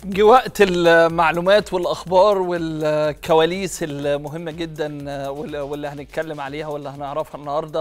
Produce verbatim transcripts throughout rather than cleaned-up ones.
جه وقت المعلومات والأخبار والكواليس المهمة جدا واللي هنتكلم عليها واللي هنعرفها النهاردة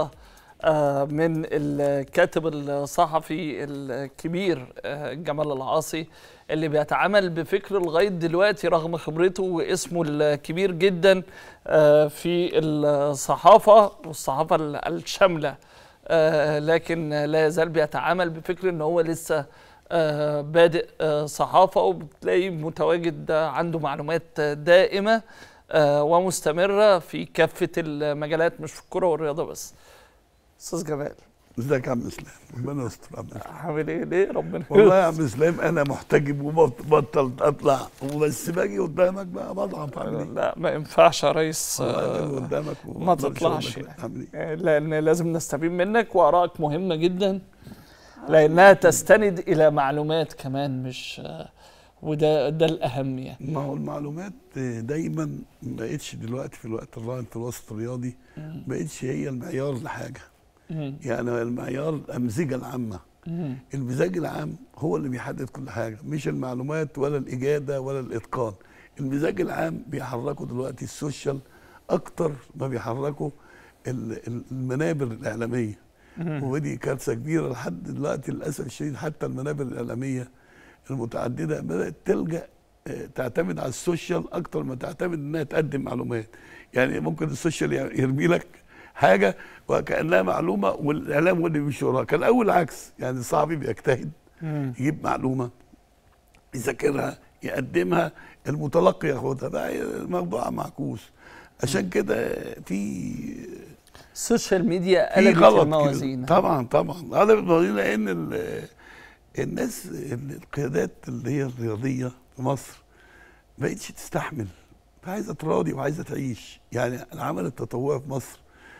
من الكاتب الصحفي الكبير جمال العاصي اللي بيتعامل بفكر لغاية دلوقتي رغم خبرته واسمه الكبير جدا في الصحافة والصحافة الشاملة، لكن لا يزال بيتعامل بفكر ان هو لسه آه بادئ آه صحافة، وبتلاقي متواجد عنده معلومات دائمة آه ومستمرة في كافة المجالات مش في الكرة والرياضة بس. أستاذ جمال، ازيك يا عم اسلام؟ ربنا يستر يا عم اسلام. عامل ايه؟ ليه ربنا والله يا عم اسلام انا محتجب وبطلت اطلع وبس باجي قدامك بقى بضعف. عامل ايه؟ لا ما ينفعش يا ريس آه قدامك ما تطلعش يعني، لأن لازم نستفيد منك وآرائك مهمة جدا لأنها تستند إلى معلومات كمان، مش وده ده الأهم يعني. ما هو المعلومات دايما ما بقتش دلوقتي في الوقت الراهن في الوسط الرياضي ما بقتش هي المعيار لحاجة. مم. يعني المعيار الأمزجة العامة، مم. المزاج العام هو اللي بيحدد كل حاجة، مش المعلومات ولا الإجادة ولا الإتقان. المزاج العام بيحركوا دلوقتي السوشيال أكتر ما بيحركوا المنابر الإعلامية، ودي كارثه كبيره لحد دلوقتي للاسف الشديد. حتى المنابر الاعلاميه المتعدده بدات تلجا تعتمد على السوشيال اكتر ما تعتمد انها تقدم معلومات. يعني ممكن السوشيال يرمي لك حاجه وكانها معلومه والاعلام هو اللي بيمشي وراها. كان الاول عكس، يعني الصحفي بيجتهد يجيب معلومه يذاكرها يقدمها، المتلقي ياخدها. بقى الموضوع معكوس. عشان كده في السوشيال ميديا قلبت الموازين. طبعا طبعا قلبت الموازين، لان الناس القيادات اللي هي الرياضيه في مصر ما بقتش تستحمل، فعايزه تراضي وعايزه تعيش. يعني العمل التطوعي في مصر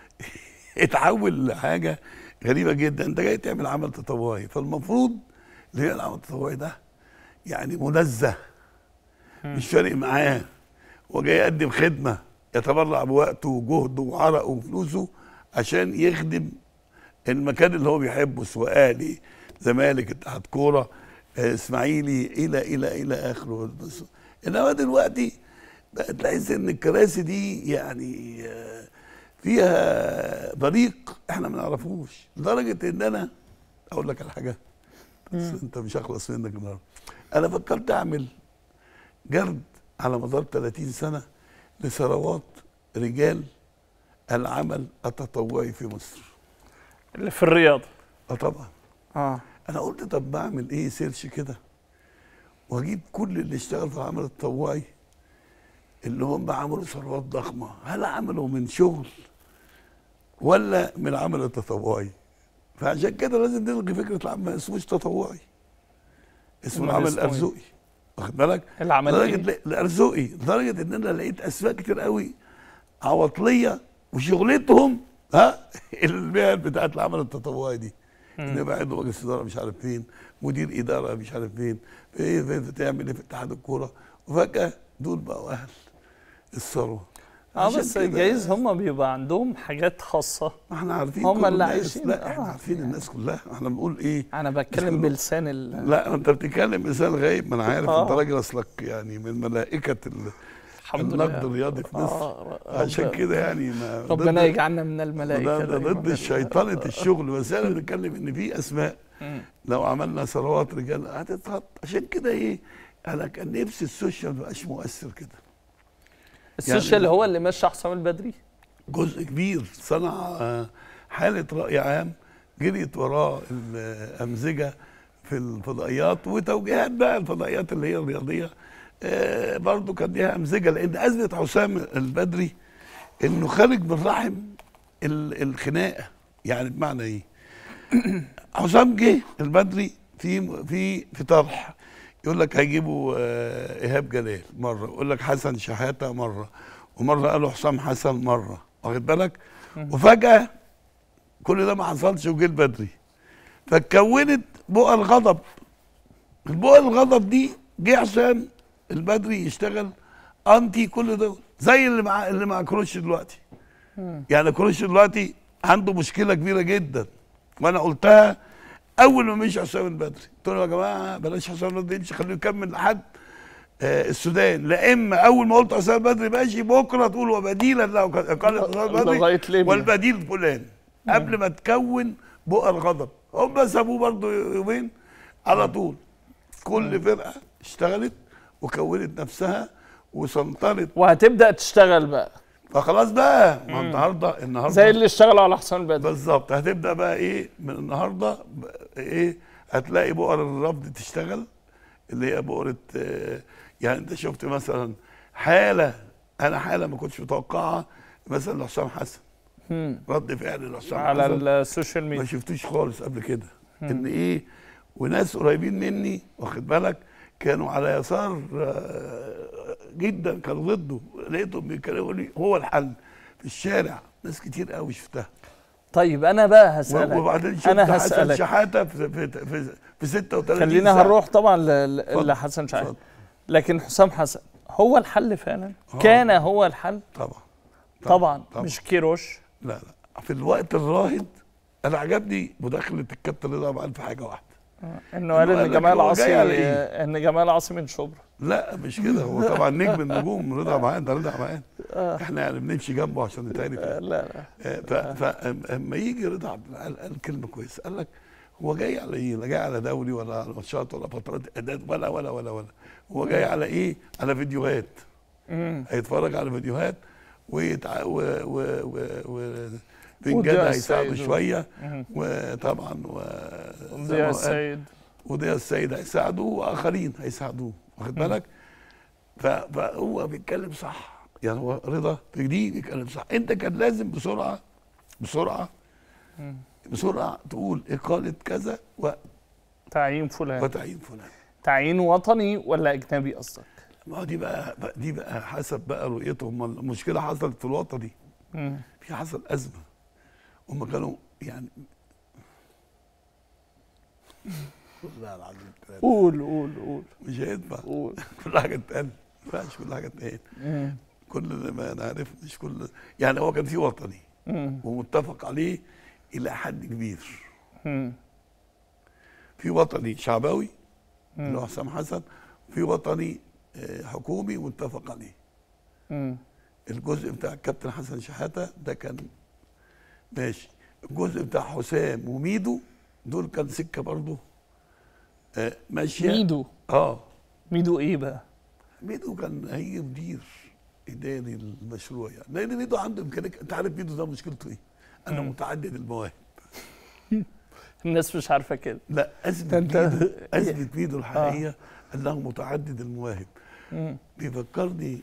اتحول لحاجه غريبه جدا. انت جاي تعمل عمل تطوعي، فالمفروض اللي هي العمل التطوعي ده يعني منزه، مش فارق معاه، هو جاي يقدم خدمه يتبرع بوقته وجهده وعرقه وفلوسه عشان يخدم المكان اللي هو بيحبه، سواء اهلي زمالك اتحاد كوره اسماعيلي الى الى الى اخره. انما دلوقتي بقت تحس ان الكراسي دي يعني فيها بريق احنا ما نعرفوش، لدرجه ان انا اقول لك على حاجه بس انت مش هخلص منك النهارده. انا فكرت اعمل جرد على مدار ثلاثين سنه لثروات رجال العمل التطوعي في مصر اللي في الرياضه. اه طبعا. اه انا قلت طب بعمل ايه سيرش كده واجيب كل اللي اشتغل في العمل التطوعي اللي هم عملوا ثروات ضخمه، هل عملوا من شغل ولا من العمل التطوعي؟ فعشان كده لازم نلغي فكره العمل، ما اسموش تطوعي، اسمه العمل الارزقي. واخد بالك؟ العمل لدرجه الارزقي، لدرجه ان انا لقيت اسماء كتير قوي عواطليه وشغلتهم ها المهن بتاعت العمل التطوعي دي، ان يبقى عنده مجلس اداره مش عارف فين، مدير اداره مش عارف فين، ايه فين تعمل ايه في اتحاد الكوره، وفجاه دول بقوا اهل الثروه. اه بس جايز هم بيبقى عندهم حاجات خاصه ما احنا عارفين هم اللي عايشين. لا احنا آه عارفين يعني. الناس كلها احنا بنقول ايه، انا بتكلم بلسان ال لا انت بتتكلم بلسان غايب، ما انا عارف. آه. انت راجل اصلك يعني من ملائكه النقد الرياضي في مصر. آه عشان كده يعني ما ربنا يجعلنا من الملائكه. ده ضد الشيطنه الشغل، بس انا بنتكلم ان في اسماء لو عملنا ثروات رجال هتتحط. عشان كده ايه، انا كان نفسي السوشيال ما يبقاش مؤثر كده. السوشيال يعني هو اللي ماشي حسام البدري جزء كبير، صنع حاله راي عام جريت وراه الامزجه في الفضائيات وتوجيهات بقى الفضائيات اللي هي الرياضيه. آه برضه كان ليها امزجه، لان ازمه حسام البدري انه خارج من رحم الخناقه. يعني بمعنى ايه؟ حسام جه البدري في في في طرح يقول لك هيجيبوا آه ايهاب جلال مره، يقول لك حسن شحاته مره، ومره قالوا حسام حسن مره، واخد بالك؟ وفجاه كل ده ما حصلش وجه البدري، فاتكونت بؤى الغضب. البؤى الغضب دي جه حسام البدري يشتغل انتي كل دول، زي اللي مع اللي مع كروش دلوقتي. يعني كروش دلوقتي عنده مشكله كبيره جدا، وانا قلتها اول ما مشي حسام البدري، قلت له يا جماعه بلاش حسام البدري يمشي، خليه يكمل لحد آه السودان، لا اما اول ما قلت حسام بدري ماشي بكره تقول وبديلا له قال حسام لغاية بدري ليبيا. والبديل فلان قبل ما تكون بؤر غضب. هم سابوه برضه يومين على طول. كل فرقه اشتغلت وكونت نفسها وسنطرت، وهتبدا تشتغل بقى فخلاص بقى. ما النهارده النهارده زي اللي اشتغلوا على حسام البدري بالظبط. هتبدا بقى ايه من النهارده ايه؟ هتلاقي بؤر الرفض تشتغل، اللي هي بؤره آه يعني انت شفت مثلا حاله، انا حاله ما كنتش متوقعها مثلا لحسام حسن. مم. رد فعل لحسام على حسن السوشيال ما ميديا شفتوش خالص قبل كده. ان ايه؟ وناس قريبين مني واخد بالك كانوا على يسار آه، جدا، كانوا ضده. لقيتهم بيتكلموا لي هو الحل في الشارع. ناس كتير قوي شفتها. طيب انا بقى هسألك، وبعدين شفت انا حسن هسألك شحاته في في في, في ستة وثلاثين خلينا ساعة. هنروح طبعا ل- ل- اتفضل، لحسن شحاته، اتفضل. لكن حسام حسن هو الحل فعلا؟ آه. كان هو الحل؟ طبعا طبعا, طبعا. مش كيروش. لا لا في الوقت الراهن انا عجبني مداخله الكابتن رضا عبد العال في حاجه واحده. انه قال إنه ان قال لك جمال هو عاصي جاي على إيه؟ ان جمال عاصي من شبرا. لا مش كده، هو طبعا نجم النجوم رضا معانا، ده رضا معانا. احنا يعني بنمشي جنبه عشان نتعرف. آه، لا لا فلما يجي رضا عبد العال قال كلمه كويسه، قال لك هو جاي على ايه؟ لا جاي على دوري ولا على ماتشات ولا فترات اعداد ولا ولا ولا ولا هو جاي على ايه؟ على فيديوهات. مم. هيتفرج على فيديوهات ويتع... و و و و بن وضياء جدة هيساعده السيد و- شويه، مم. وطبعا و ضياء السيد. وضياء السيد هيساعدوه واخرين هيساعدوه، واخد بالك؟ ف- فهو بيتكلم صح، يعني هو رضا في دي بيتكلم صح. انت كان لازم بسرعه بسرعه مم. بسرعه تقول اقاله كذا و- تعيين فلان. وتعيين فلان. تعيين وطني ولا اجنبي قصدك؟ ما هو دي بقى بقى- دي بقى حسب بقى رؤيتهم. المشكله حصلت في الوطني، مم. في حصل ازمه. هم كانوا يعني والله العظيم ثلاثة. قول قول قول مش هينفع قول. كل حاجه اتقال، ما ينفعش كل حاجه اتقال. مم. كل ما نعرف مش كل، يعني هو كان في وطني مم. ومتفق عليه الى حد كبير. مم. في وطني شعبوي اللي مم. هو حسام حسن، في وطني آه، حكومي متفق عليه. مم. الجزء بتاع الكابتن حسن شحاته ده كان ماشي. الجزء بتاع حسام وميدو دول كان سكه برضه آه، ماشيه. ميدو اه ميدو ايه بقى؟ ميدو كان هيجي مدير اداري المشروع، يعني لان ميدو عنده امكانيه. انت عارف ميدو ده مشكلته ايه؟ انه مم. متعدد المواهب. الناس مش عارفه كده. لا ازمه انت- ميدو ازمه ميدو الحقيقيه انه متعدد المواهب. مم. بيفكرني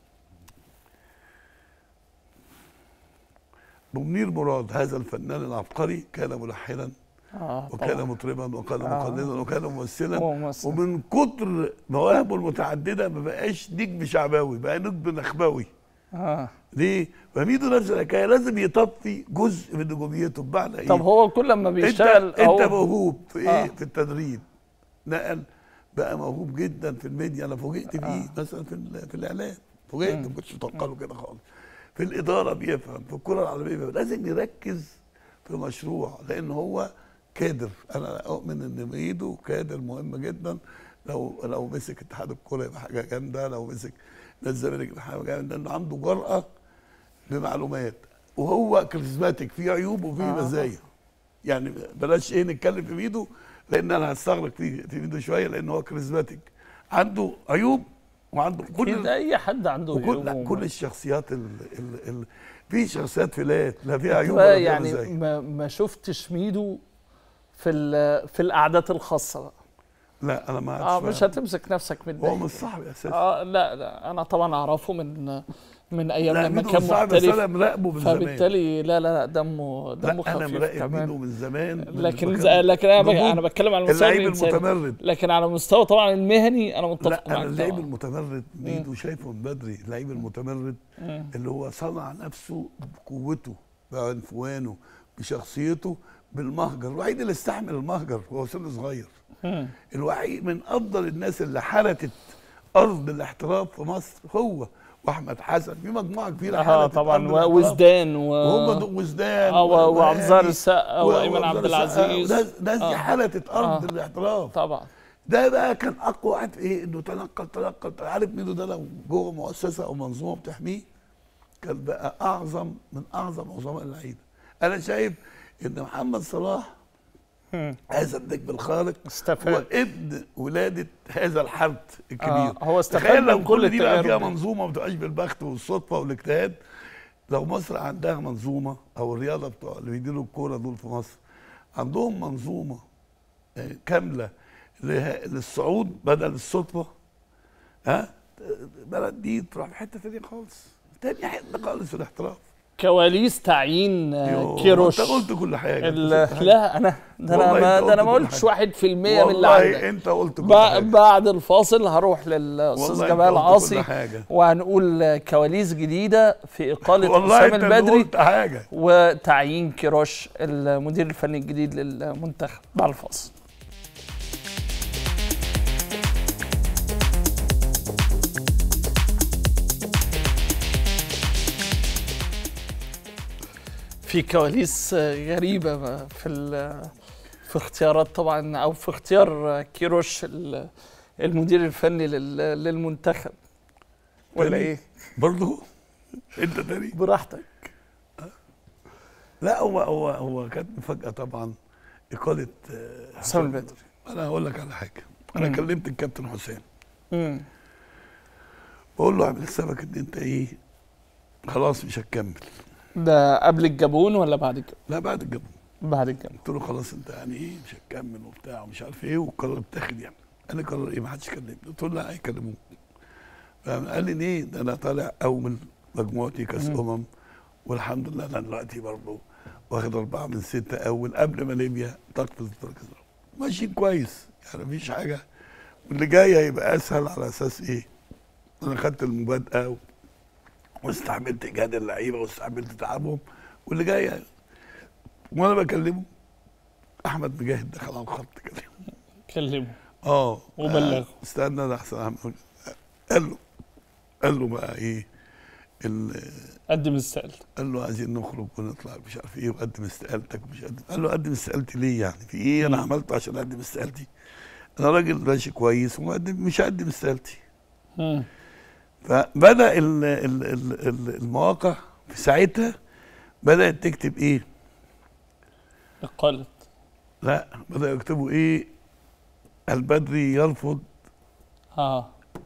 بمنير مراد، هذا الفنان العبقري كان ملحنا اه وكان طبعا. مطربا وكان آه. مقلدا وكان ممثلا. هو ممثل. ومن كتر مواهبه المتعدده ما بقاش نجم شعباوي، بقى نجم نخبوي. اه ليه؟ فميدو نفس الحكايه لازم يطفي جزء من نجوميته. بمعنى ايه؟ طب هو كل ما بيشتغل انت انت هو موهوب في ايه؟ آه. في التدريب. نقل بقى موهوب جدا في الميديا. انا فوجئت بيه آه. مثلا في ال- في الاعلام، فوجئت مم. ما كنتش متوقع له كده خالص. في الاداره بيفهم، في الكره العربيه بيفهم. لازم يركز في مشروع لان هو كادر. انا اؤمن ان ميدو كادر مهم جدا. لو لو مسك اتحاد الكوره يبقى حاجه جامده، لو مسك نادي الزمالك يبقى حاجه جامده، لانه عنده جرأه بمعلومات وهو كاريزماتيك. فيه عيوب وفيه آه. مزايا. يعني بلاش ايه نتكلم في ميدو لان انا هستغرق في في ميدو شويه لان هو كاريزماتيك، عنده عيوب وعنده كل كل اي حد عنده وكل لا عيوب. كل الشخصيات ال ال ال في شخصيات فلات لا فيها عيوب بقى ولا فيها يعني مزايا. ما, ما شفتش ميدو في ال- في القعدات الخاصه بقى. لا انا ما اه عادش مش فاهم. هتمسك نفسك من هو ده. مش صاحبي اساسا. اه لا لا انا طبعا اعرفه من من ايام لا لما ميدو كان مش صاحبي بس محترف، انا مراقبه من زمان. فبالتالي لا لا لا دمه دمه لا انا خفيف مراقب كمان. ميدو من زمان. من لكن مكان- زي لكن انا ب- نجوم. انا بتكلم على المستوى اللعيب الانساني، المتمرد. لكن على المستوى طبعا المهني انا متفق لا انا معاك اللعيب طبعا. المتمرد ميدو شايفه من بدري. اللعيب المتمرد مم. اللي هو صنع نفسه بقوته بعنفوانه بشخصيته بالمهجر. الوحيد اللي استحمل المهجر وهو سن صغير. مم. الوحيد من افضل الناس اللي حرتت ارض الاحتراف في مصر هو واحمد حسن. في مجموعه كبيره اه حرتت طبعا أرض الاحتراف. وزدان و وهم دول وزدان اه و- وعبد الظاهر وهاني السقا و- وايمن وعبد عبد السقا. العزيز. ناس ناس دي آه. حرتت ارض آه. الاحتراف. طبعا ده بقى كان اقوى واحد في ايه؟ انه تنقل تنقل عارف مين ده؟ لو جوه مؤسسه او منظومه بتحميه كان بقى اعظم من اعظم عظماء اللعيبه. انا شايف ان محمد صلاح هذا النجم الخارق استفاد، هو ابن ولاده هذا الحرب الكبير. آه هو استفاد تخيل لو من كل كل دي بقى فيها التجارب. منظومه ما بتبقاش بالبخت والصدفه والاجتهاد. لو مصر عندها منظومه او الرياضه بتوع اللي بيديروا الكوره دول في مصر عندهم منظومه آه، كامله له- للصعود بدل الصدفه، ها البلد دي تروح في حته ثانيه خالص، تاني حته خالص في الاحتراف. كواليس تعيين آه، يوه، كيروش. انت قلت كل حاجه. ال- أنت سبت حاجة. لا انا ده انا والله ما أنت ده انا قلت ما كل قلتش حاجة. واحد في المية من اللي والله عندك. انت قلت كل بع- حاجه. بعد الفاصل هروح للاستاذ والله جمال أنت قلت عاصي كل حاجة. وهنقول كواليس جديده في اقاله والله حسام انت اللي البدري قلت حاجه. وتعيين كيروش المدير الفني الجديد للمنتخب بعد الفاصل. في كواليس غريبة في في اختيارات طبعا او في اختيار كيروش المدير الفني للمنتخب ولا ايه؟ برضه انت تاني براحتك. لا هو هو هو كانت مفاجأة طبعا إقالة حسام البدري. أنا هقول لك على حاجة. أنا مم. كلمت الكابتن حسام. امم بقول له اعمل حسابك إن أنت إيه خلاص مش هتكمل. ده قبل الجابون ولا بعد الجابون؟ لا بعد الجابون. بعد الجابون. قلت له خلاص أنت يعني إيه مش هتكمل وبتاع ومش عارف إيه والقرار اتاخد يعني. قال لي قرار إيه؟ ما حدش كلمني. قلت له لا هيكلموك. قال لي ليه؟ ده أنا طالع أول مجموعتي كأس أمم والحمد لله أنا دلوقتي برضه واخد أربعة من ستة أول قبل ما ليبيا تقفز الدرجة الأولى. ماشيين كويس يعني مفيش حاجة، واللي جاي هيبقى أسهل على أساس إيه؟ أنا خدت المبادئة واستحملت إجهاد اللعيبة واستحملت تعبهم واللي جاي وأنا بكلمه أحمد مجاهد دخل على الخط كلمه كلمه اه وبلغه استنى ده أحسن أحمد قال له قال له بقى إيه قدم استقالتك. قال له عايزين نخرج ونطلع مش عارف ايه وقدم استقالتك ومش قدم. قال له قدم استقالتي ليه يعني؟ في ايه انا عملته عشان اقدم استقالتي؟ انا راجل ماشي كويس ومقدم مش هقدم استقالتي. فبدا ال ال ال المواقع في ساعتها بدات تكتب ايه؟ اقالت. لا بداوا يكتبوا ايه؟ البدري يرفض اه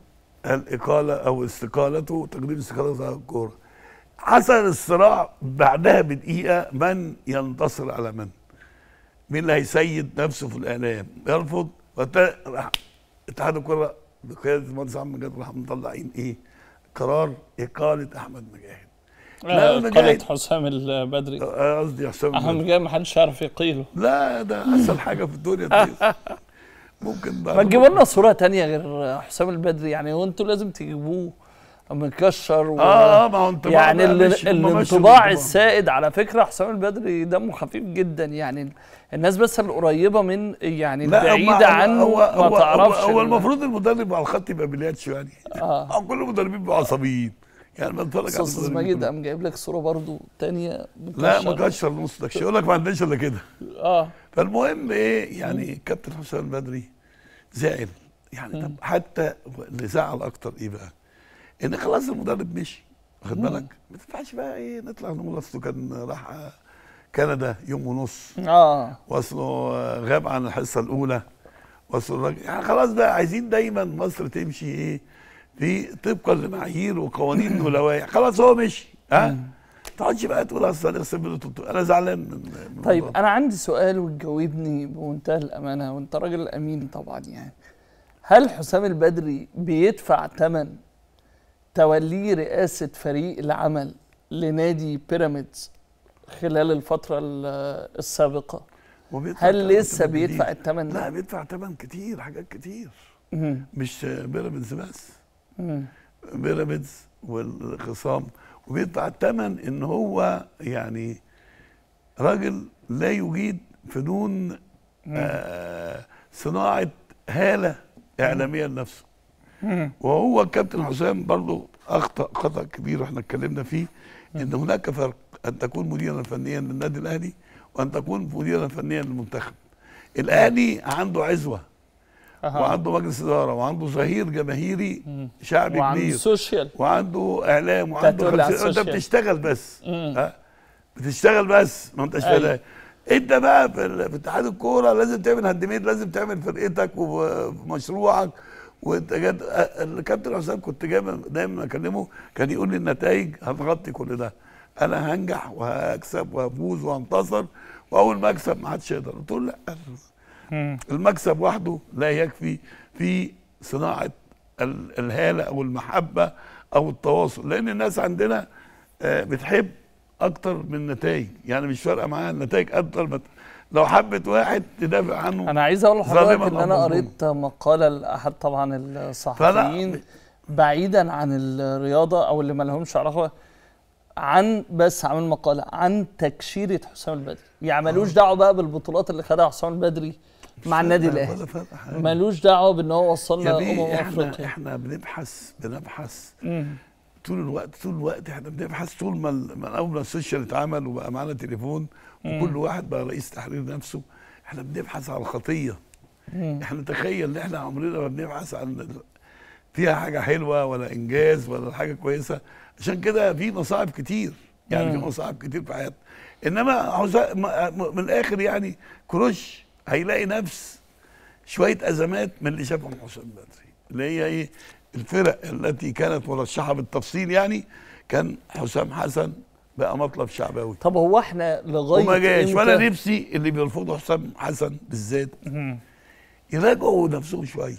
الاقاله او استقالته تقديم استقالته على الكوره. حصل الصراع بعدها بدقيقة من ينتصر على من؟ مين اللي هيسيد نفسه في الإعلام؟ يرفض راح اتحاد الكرة بقيادة المهندس أحمد مجاهد راح مطلعين إيه؟ قرار إقالة أحمد مجاهد. لا إقالة حسام البدري. قصدي حسام أحمد مجاهد ما حدش يعرف يقيله. لا ده أسهل حاجة في الدنيا دي. ممكن ما تجيبوا لنا صورة تانية غير حسام البدري يعني وأنتوا لازم تجيبوه مكشر و... اه ما هو انطباع يعني الانطباع السائد على فكره حسام البدري دمه خفيف جدا يعني الناس بس القريبه من يعني البعيده عنه هو هو ما تعرفش. هو, هو المفروض المدرب على الخط يبقى بلياتشو يعني اه كل المدربين بيبقوا عصبيين يعني بتفرج على استاذ ماجد قام جايب لك صوره برضو ثانيه لا ما كشر نص ده يقول لك ما عندناش الا كده. اه فالمهم ايه يعني كابتن حسام البدري زعل يعني. طب حتى اللي زعل اكتر ايه بقى؟ ان خلاص المدرب مشي واخد بالك ما تنفعش بقى ايه نطلع نقول اصله كان راح كندا يوم ونص اه واصله غاب عن الحصه الاولى واصله الراجل يعني خلاص بقى عايزين دايما مصر تمشي ايه في طبقا لمعايير وقوانين ولوائح. خلاص هو مشي ها ما تقعدش بقى تقول اصل هنغسل انا زعلان من طيب انا عندي سؤال وتجاوبني بمنتهى الامانه وانت راجل امين طبعا يعني هل حسام البدري بيدفع ثمن توليه رئاسة فريق العمل لنادي بيراميدز خلال الفترة السابقة؟ هل لسه بيدفع الثمن ده؟ لا بيدفع ثمن كتير حاجات كتير مش بيراميدز بس بيراميدز والخصام وبيدفع الثمن ان هو يعني راجل لا يجيد فنون آه صناعة هالة إعلامية لنفسه. وهو الكابتن حسام برضه اخطا خطا كبير واحنا اتكلمنا فيه ان هناك فرق ان تكون مديرا فنيا للنادي الاهلي وان تكون مديرا فنيا للمنتخب. الاهلي عنده عزوه أها. وعنده مجلس اداره وعنده ظهير جماهيري شعبي وعنده كبير سوشيال وعنده اعلام وعنده تقول على خمسين انت السوشيال. بتشتغل بس ها بتشتغل بس ما انتش أيوة. فاهم. انت بقى في ال- في اتحاد الكوره لازم تعمل هاندميد، لازم تعمل فرقتك ومشروعك. وانت جد الكابتن حسام كنت جاي دايما اكلمه كان يقول لي النتائج هتغطي كل ده، انا هنجح وهكسب وهفوز وهنتصر، واول ما اكسب ما حدش يقدر. قلت له لا، المكسب وحده لا يكفي في صناعه ال- الهاله او المحبه او التواصل، لان الناس عندنا آه، بتحب اكتر من النتائج، يعني مش فارقه معاها النتائج اكتر ما ت- لو حبت واحد تدافع عنه. انا عايز اقول لحضرتك ظالما ان أو انا مظلوما. قريت مقاله لاحد طبعا الصحفيين بعيدا عن الرياضه او اللي ما لهمش علاقه، عن بس عامل مقاله عن تكشيره حسام البدري، يعني ملوش دعوه بقى بالبطولات اللي خدها حسام البدري مع النادي ولا الاهلي، فرق حاجة. ملوش دعوه بان هو وصلنا يا امم بيه احنا افريقيا. احنا بنبحث بنبحث مم. طول الوقت طول الوقت احنا بنبحث طول ما ال- ما اول ما السوشيال اتعمل وبقى معانا تليفون وكل واحد بقى رئيس تحرير نفسه، احنا بنبحث عن الخطيه. مم. احنا تخيل ان احنا عمرنا ما بنبحث عن ال- فيها حاجه حلوه ولا انجاز ولا حاجه كويسه، عشان كده في مصاعب كتير، يعني في مم. مصاعب كتير في حياتنا. انما حسام م- من الاخر يعني كروش هيلاقي نفس شويه ازمات من اللي شافهم حسام بدري، اللي هي ايه؟ الفرق التي كانت مرشحه بالتفصيل، يعني كان حسام حسن بقى مطلب شعبوي طب هو احنا لغايه وما جاش. إمتى؟ وانا نفسي اللي بيرفضوا حسام حسن بالذات مم. يراجعوا نفسهم شويه،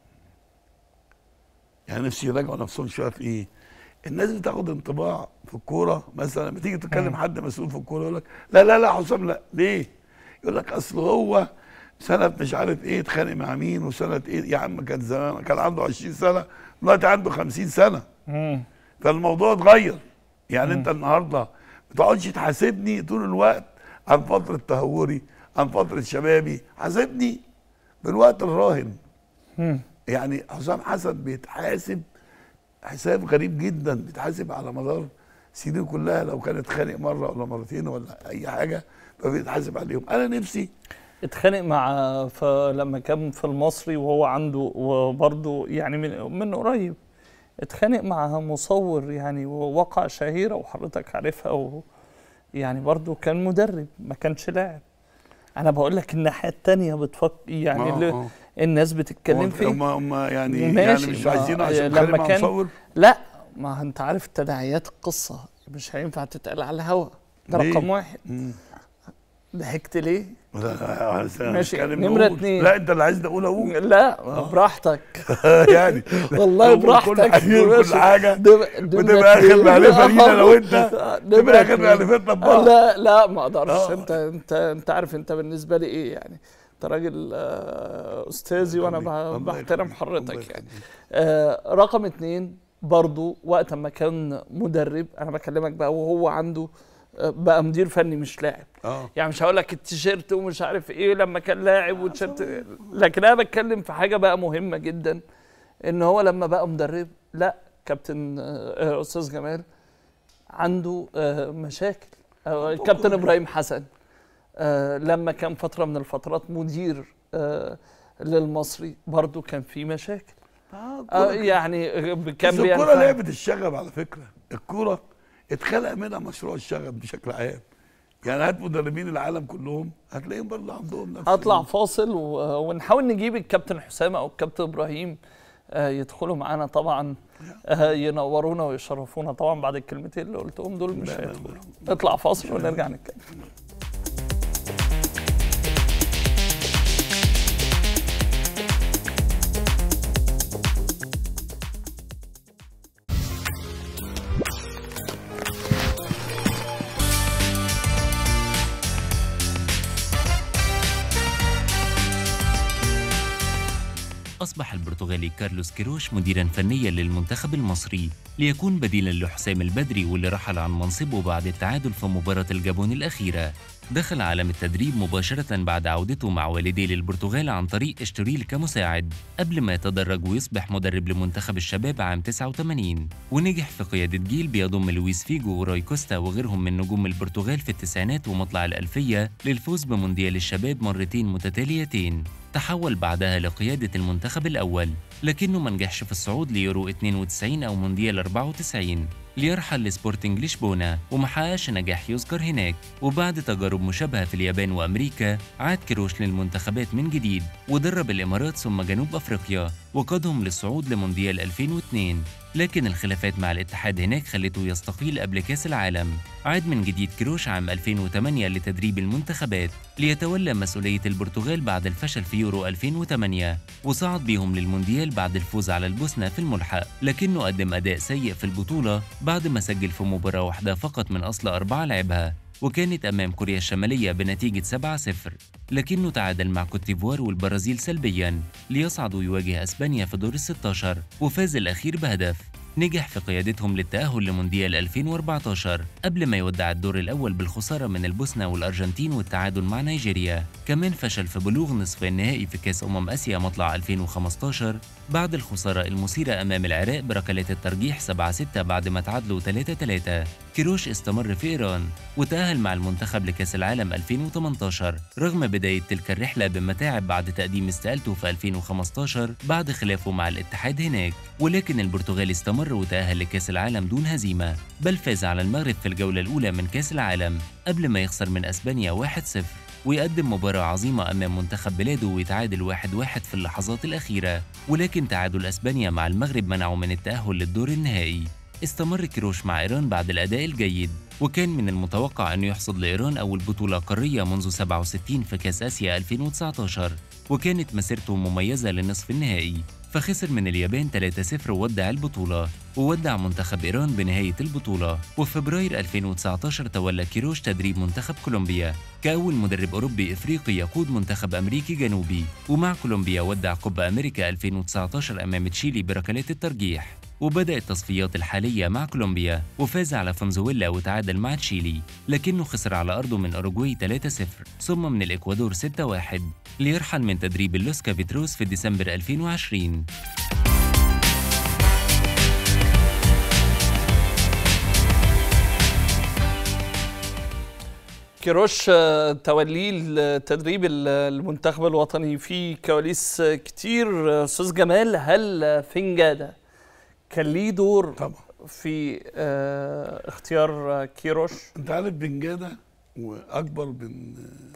يعني نفسي يراجعوا نفسهم شويه في ايه؟ الناس بتاخد انطباع في الكوره، مثلا لما تيجي تتكلم حد مسؤول في الكوره يقول لك لا لا لا حسام لا، ليه؟ يقول لك اصل هو سنه مش عارف ايه اتخانق مع مين، وسنه ايه يا عم، كان زمان كان عنده عشرين سنه دلوقتي عنده خمسين سنه، مم. فالموضوع اتغير. يعني انت النهارده ما تقعدش تحاسبني طول الوقت عن فتره تهوري، عن فتره شبابي، حاسبني بالوقت الراهن. مم. يعني حسام حسن بيتحاسب حساب غريب جدا، بيتحاسب على مدار سنين كلها، لو كان اتخانق مره ولا مرتين ولا اي حاجه فبيتحاسب عليهم. انا نفسي اتخانق مع فلما كان في المصري وهو عنده وبرضه يعني من من قريب اتخانق مع مصور يعني ووقع شهيرة وحضرتك عارفها، و يعني برضه كان مدرب ما كانش لاعب. انا بقول لك الناحية التانية بتفكر يعني آه، اللي آه. الناس بتتكلم فيه. هم هم يعني ماشي، يعني مش ما- عايزينه عشان لما اتخانق مع كان- مصور. لا ما انت عارف تداعيات القصة مش هينفع تتقال على الهوا، ده ليه؟ رقم واحد. مم. ضحكت ليه؟ لا، ماشي، هنتكلم نمرة نقول. اتنين. لا انت اللي عايز اقول اقول. لا براحتك. يعني والله نقول كل براحتك حاجة- نقول كل ماشي. حاجه دم- دم- وتبقى اخر معرفه لينا لو انت نمرة تبقى اخر اتنين. معرفتنا ببعض. لا لا ما اقدرش. آه. انت انت انت عارف انت بالنسبه لي ايه يعني، انت راجل آه، استاذي وانا الله ب- بحترم يخليك. حضرتك الله يعني. يخليك. آه، رقم اتنين برضو وقت ما كان مدرب، انا بكلمك بقى وهو عنده آه، بقى مدير فني مش لاعب، اه يعني مش هقول لك التيشيرت ومش عارف ايه لما كان لاعب والتيشيرت، لكن انا بتكلم في حاجه بقى مهمه جدا، ان هو لما بقى مدرب لا كابتن آه، آه، استاذ جمال عنده آه، مشاكل. آه، كابتن ابراهيم حسن آه، لما كان فتره من الفترات مدير آه، للمصري برضو كان في مشاكل. آه، يعني كان بس الكوره بينفع- لعبه الشغب على فكره، الكوره اتخلق منها مشروع الشغب بشكل عام. يعني هات مدربين العالم كلهم هتلاقيهم برضه عندهم نفس هطلع فاصل و- ونحاول نجيب الكابتن حسام او الكابتن ابراهيم آه، يدخلوا معانا طبعا، آه، ينورونا ويشرفونا طبعا بعد الكلمتين اللي قلتهم دول مش لا، لا، هيدخلوا. لا. نطلع فاصل ونرجع نتكلم. أصبح البرتغالي كارلوس كيروش مديراً فنياً للمنتخب المصري ليكون بديلاً لحسام البدري واللي رحل عن منصبه بعد التعادل في مباراة الجابون الأخيرة. دخل عالم التدريب مباشرة بعد عودته مع والديه للبرتغال عن طريق اشتريل كمساعد قبل ما يتدرج ويصبح مدرب لمنتخب الشباب عام تسعة وثمانين، ونجح في قيادة جيل بيضم لويس فيجو وروي كوستا وغيرهم من نجوم البرتغال في التسعينات ومطلع الألفية للفوز بمونديال الشباب مرتين متتاليتين. تحول بعدها لقيادة المنتخب الأول، لكنه ما نجحش في الصعود ليورو اثنين وتسعين أو مونديال أربعة وتسعين، ليرحل لسبورتنج لشبونة وما حققش نجاح يذكر هناك. وبعد تجارب مشابهة في اليابان وأمريكا، عاد كيروش للمنتخبات من جديد ودرب الإمارات ثم جنوب أفريقيا وقادهم للصعود لمونديال ألفين واثنين. لكن الخلافات مع الاتحاد هناك خلته يستقيل قبل كأس العالم. عاد من جديد كيروش عام ألفين وثمانية لتدريب المنتخبات ليتولى مسؤولية البرتغال بعد الفشل في يورو ألفين وثمانية، وصعد بيهم للمونديال بعد الفوز على البوسنة في الملحق، لكنه قدم أداء سيء في البطولة بعد ما سجل في مباراة واحدة فقط من أصل أربعة لعبها، وكانت أمام كوريا الشمالية بنتيجة سبعة صفر. لكنه تعادل مع كوت ديفوار والبرازيل سلبياً ليصعد ويواجه أسبانيا في دور الستاشر، وفاز الأخير بهدف. نجح في قيادتهم للتأهل لمونديال ألفين وأربعة عشر قبل ما يودع الدور الأول بالخسارة من البوسنة والأرجنتين والتعادل مع نيجيريا. كمان فشل في بلوغ نصف النهائي في كأس أمم آسيا مطلع ألفين وخمسة عشر بعد الخسارة المثيرة أمام العراق بركلات الترجيح سبعة ستة بعد ما تعادلوا ثلاثة ثلاثة. كيروش استمر في إيران وتأهل مع المنتخب لكأس العالم ألفين وثمانية عشر رغم بداية تلك الرحلة بمتاعب بعد تقديم استقالته في ألفين وخمسة عشر بعد خلافه مع الاتحاد هناك. ولكن البرتغال استمر وتأهل لكأس العالم دون هزيمة، بل فاز على المغرب في الجولة الأولى من كأس العالم قبل ما يخسر من أسبانيا واحد صفر ويقدم مباراة عظيمة أمام منتخب بلاده ويتعادل واحد واحد في اللحظات الأخيرة. ولكن تعادل أسبانيا مع المغرب منعه من التأهل للدور النهائي. استمر كيروش مع إيران بعد الأداء الجيد، وكان من المتوقع أن يحصد لإيران أول بطولة قارية منذ سبعة وستين في كأس آسيا ألفين وتسعة عشر، وكانت مسيرته مميزة للنصف النهائي، فخسر من اليابان ثلاثة صفر وودع البطولة، وودع منتخب إيران بنهاية البطولة. وفي فبراير ألفين وتسعة عشر تولى كيروش تدريب منتخب كولومبيا كأول مدرب أوروبي إفريقي يقود منتخب أمريكي جنوبي، ومع كولومبيا ودع كوبا أمريكا ألفين وتسعة عشر أمام تشيلي بركلات الترجيح. وبدأت التصفيات الحالية مع كولومبيا وفاز على فنزويلا وتعادل مع تشيلي، لكنه خسر على أرضه من أوروغواي ثلاثة صفر ثم من الإكوادور ستة واحد ليرحل من تدريب اللوس كافيتروس في ديسمبر ألفين وعشرين. كيروش توليه تدريب المنتخب الوطني في كواليس كتير. استاذ جمال، هل فنجادة كان ليه دور طبعا في اه اختيار كيروش؟ انت عارف فنجادة واكبر من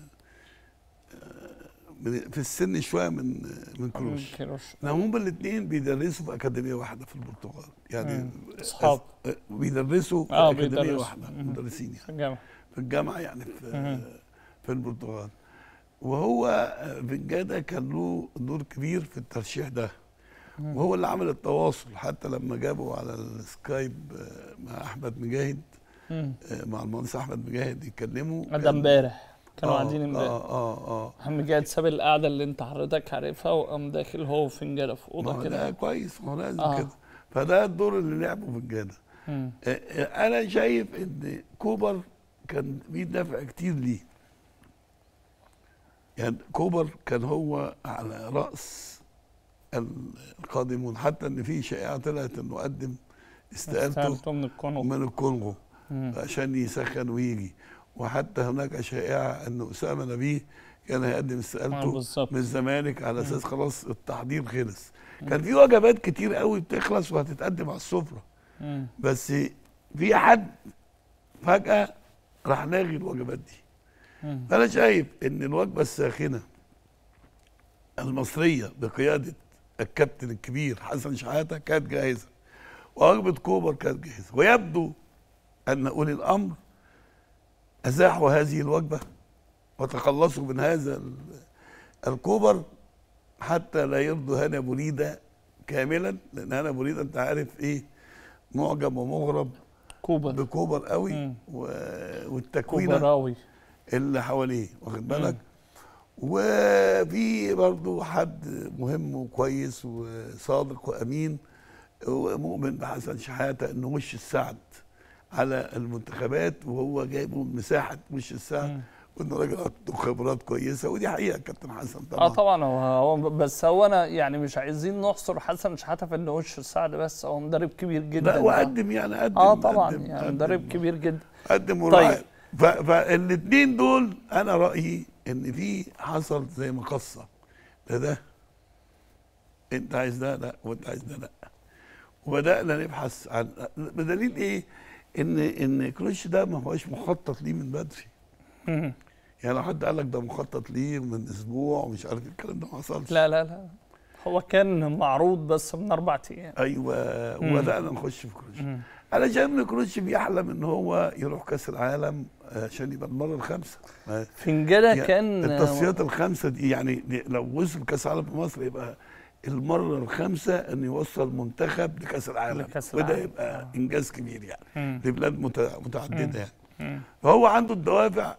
في السن شويه من من كيروش. كيروش هم الاثنين بيدرسوا في اكاديميه واحده في البرتغال، يعني اصحاب بيدرسوا في آه اكاديميه بيدرسوا. واحده، مدرسين يعني في الجامعه في الجامعه يعني في مم. في البرتغال. وهو فنجادة كان له دور كبير في الترشيح ده، مم. وهو اللي عمل التواصل حتى لما جابوا على السكايب مع احمد مجاهد، مم. مع المهندس احمد مجاهد يتكلموا. ده امبارح كانوا آه قاعدين امبارح. اه اه اه محمد جاد ساب القعده اللي انت حضرتك عارفها وقام داخل هو وفنجادة في اوضه ما كده. ده كويس، ما هو لازم آه. كده. فده الدور اللي لعبه فنجادة. مم. انا شايف ان كوبر كان ليه دافع كتير ليه، يعني كوبر كان هو على راس القادمون، حتى ان في شائعه طلعت انه قدم استقالته من الكونغو من الكونغو مم. عشان يسخن ويجي. وحتى هناك شائعه انه اسامه نبيه كان هيقدم آه استقالته بالظبط. من الزمالك على اساس خلاص التحضير خلص. كان في وجبات كتير قوي بتخلص وهتتقدم على السفره، مم. بس في حد فجاه راح لاغي الوجبات دي. مم. فانا شايف ان الوجبه الساخنه المصريه بقياده الكابتن الكبير حسن شحاته كانت جاهزه، ووجبه كوبر كانت جاهزه، ويبدو ان اولي الامر ازاحوا هذه الوجبه وتخلصوا من هذا الكوبر حتى لا يرضوا هنا بريده كاملا، لان هنا بريده انت عارف ايه، معجب ومغرب كوبر بكوبر قوي مم. والتكوينه كوبراوي اللي حواليه، واخد بالك. وفي برضه حد مهم وكويس وصادق وامين ومؤمن بحسن شحاته انه وش السعد على المنتخبات، وهو جايبه من مساحه وش السعد، وانه راجل عنده خبرات كويسه، ودي حقيقه كابتن حسن طبعا. اه طبعا. هو هو بس هو انا يعني مش عايزين نحصر حسن شحاته في انه وش السعد بس، هو مدرب كبير جدا. لا وقدم يعني قدم اه طبعا قدم يعني قدم مدرب كبير جدا. قدم طيب. فالاثنين دول انا رايي ان في حصل زي مقصه ده ده انت عايز ده لا، وانت عايز ده لا. وبدانا نبحث عن بدليل ايه؟ ان ان كروش ده ما هوش مخطط ليه من بدري. يعني لو حد قال لك ده مخطط ليه من اسبوع ومش عارف الكلام ده ما حصلش. لا لا لا، هو كان معروض بس من اربع ايام. ايوه، وبدانا نخش في كروش. انا شايف ان كروش بيحلم ان هو يروح كاس العالم عشان يبقى المره الخامسه. فنجاله يعني كان التصفيات الخامسه دي، يعني لو وصل كاس العالم في مصر يبقى المره الخامسه ان يوصل منتخب لكاس العالم، لكأس وده العالم. يبقى آه. انجاز كبير يعني مم. لبلاد مت- متعدده يعني. مم. فهو عنده الدوافع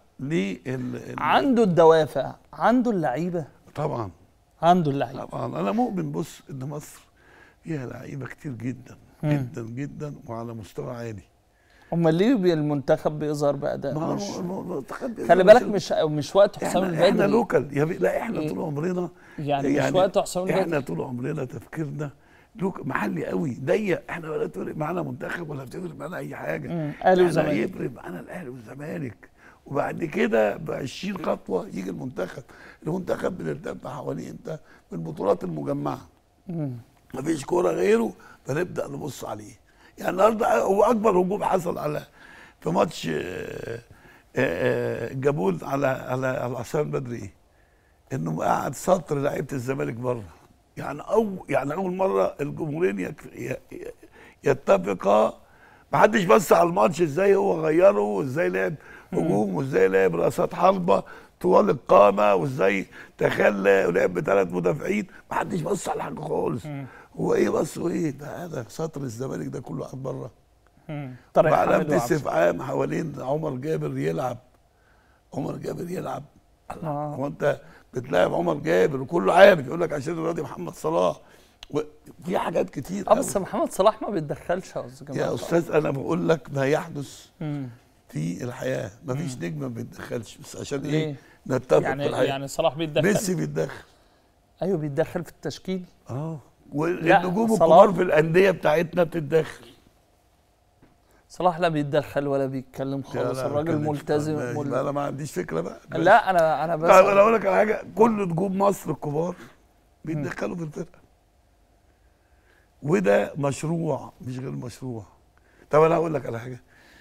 لل عنده الدوافع، عنده اللعيبه، طبعا عنده اللعيبه. طبعا. انا مؤمن بص ان مصر فيها لعيبه كتير جدا مم. جدا جدا وعلى مستوى عالي. امال ليه بي- المنتخب بيظهر باداء ما مش هو- ما هو- تخيل خلي بس بالك ال- مش مش وقت حسام احنا البدري. احنا لوكال يا بي... لا احنا إيه؟ طول عمرنا يعني, يعني مش وقت حسام البدري. احنا طول عمرنا تفكيرنا لوك محلي قوي ضيق. احنا ولا تفرق معانا منتخب ولا بتفرق معانا اي حاجه. مم. اهلي احنا وزمالك. يفرق معانا الاهلي والزمالك، وبعد كده ب عشرين خطوه يجي المنتخب. المنتخب بنرتب حواليه امتى؟ بالبطولات المجمعه. مم. مفيش كوره غيره فنبدا نبص عليه. يعني النهارده هو اكبر هجوم حصل على في ماتش آه، آه، الجابون على على على حسام البدري ايه؟ انه قعد سطر لعيبه الزمالك بره. يعني او يعني اول مره الجمهورين يك- ي- ي- يتفقا. ما حدش بص على الماتش ازاي هو غيره، وازاي لعب هجوم، وازاي لعب راسات حربه طوال القامه، وازاي تخلى ولعب بثلاث مدافعين. ما حدش بص على حاجه خالص. هو ايه بص وايه ده؟ هذا سطر الزمالك ده كله قاعد بره. طارق وعلامة حامد وعبد استفهام حوالين عمر جابر يلعب. عمر جابر يلعب. آه. هو انت بتلاعب عمر جابر وكله عارف يقول لك عشان راضي محمد صلاح. وفي حاجات كتير اه بس محمد صلاح ما بيتدخلش يا استاذ جمال. يا استاذ انا بقول لك ما يحدث مم. في الحياه. ما فيش نجم ما بيتدخلش، بس عشان ليه؟ ايه نتفق يعني في الحياه. يعني صلاح بيتدخل. ميسي بيتدخل. ايوه بيتدخل في التشكيل. اه والنجوم صلاح- الكبار في الانديه بتاعتنا بتتدخل. صلاح لا بيتدخل ولا بيتكلم لا، خالص، لا، الراجل ما ملتزم اتكلمش. مل... لا، انا ما عنديش فكره بقى. لا انا انا بس طيب انا اقول لك على حاجه، كل نجوم مصر الكبار بيتدخلوا في الفرقه، وده مشروع مش غير مشروع. طب انا هقول لك على حاجه،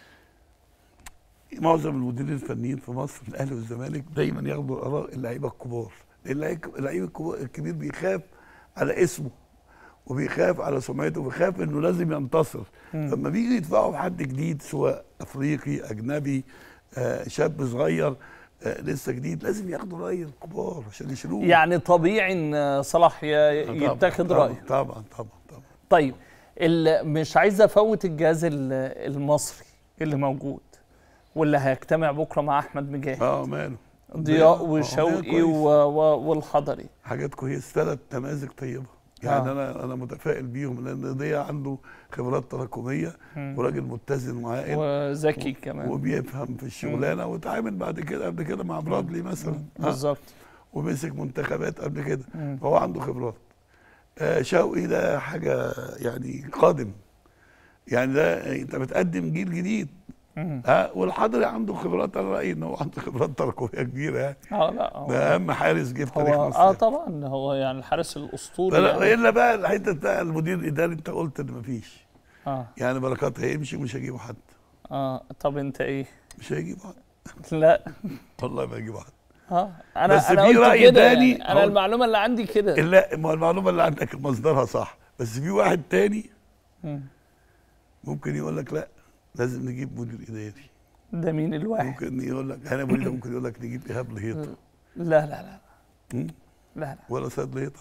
معظم المديرين الفنيين في مصر في الاهلي والزمالك دايما ياخدوا اراء اللعيبه الكبار. اللعيب اللعيب الكبار- الكبير بيخاف على اسمه وبيخاف على سمعته وبيخاف انه لازم ينتصر. لما بيجي يدفعوا بحد جديد سواء افريقي اجنبي آه شاب صغير آه لسه جديد، لازم ياخدوا راي الكبار عشان يشيلوه. يعني طبيعي ان صلاح ي- يتاخد طبعاً رايه. طبعا طبعا طبعا. طيب ال- مش عايز افوت الجهاز ال- المصري اللي موجود واللي هيجتمع بكره مع احمد مجاهد، اه ماله ضياء آه، وشوقي كويس. و- و- والحضري. حاجات كويس، ثلاث نماذج طيبه يعني. آه. انا انا متفائل بيهم لان ضياء عنده خبرات تراكميه وراجل متزن وعاقل وذكي كمان وبيفهم في الشغلانه، وتعامل بعد كده قبل كده مع برادلي مثلا آه. بالظبط. ومسك منتخبات قبل كده، فهو عنده خبرات. آه شوقي ده حاجه يعني قادم، يعني ده انت بتقدم جيل جديد. ها آه والحضري عنده خبرات، انا رايي ان هو عنده خبرات تراكميه كبيره يعني. اه لا هو ده اهم حارس جه في تاريخ هو مصر. اه طبعا هو يعني الحارس الاسطوري لا يعني. الا بقى الحته بتاع المدير الاداري انت قلت ان مفيش. اه يعني بركات هيمشي ومش هيجيبوا حد. اه طب انت ايه؟ مش هيجيبوا حد لا والله ما هيجيبوا حد. اه انا بس انا في قلت رأي كده تاني يعني انا هقول- المعلومه اللي عندي كده. لا ما المعلومه اللي عندك مصدرها صح، بس في واحد تاني مم. ممكن يقول لك لا لازم نجيب مدير اداري. ده مين الواحد؟ ممكن يقول لك هنا بريده، ممكن يقول لك نجيب ايهاب لهيطه. لا لا لا مم؟ لا لا ولا سيد لهيطه.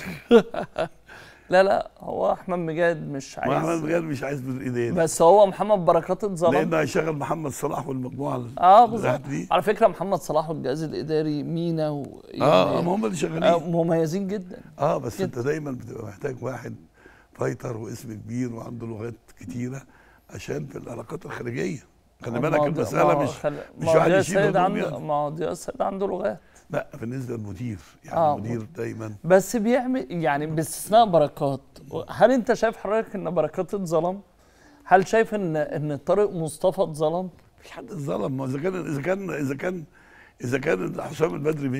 لا لا هو احمد مجاهد مش ما احمد عايز، بجد مش عايز مدير اداري، بس هو محمد بركات اتظلم. لانه هيشغل محمد صلاح والمجموعه اه اللي بالظبط. تحت دي. على فكره محمد صلاح والجهاز الاداري مينا و... اه ما هم اللي شغالين. آه مميزين جدا. اه بس جدا. انت دايما بتبقى محتاج واحد فايتر واسم كبير وعنده لغات كتيره عشان في العلاقات الخارجيه. خلي بالك المساله مش خل... مش ما هو واحد ضياء يشيل السيد هدوم عنده يعني. ما هو ضياء السيد عنده لغات، لا بالنسبه للمدير يعني آه، المدير دايما بس بيعمل يعني باستثناء بركات. هل انت شايف حضرتك ان بركات اتظلم؟ هل شايف ان ان طارق مصطفى اتظلم؟ مفيش حد اتظلم. ما اذا كان اذا كان اذا كان اذا كان حسام البدري مشي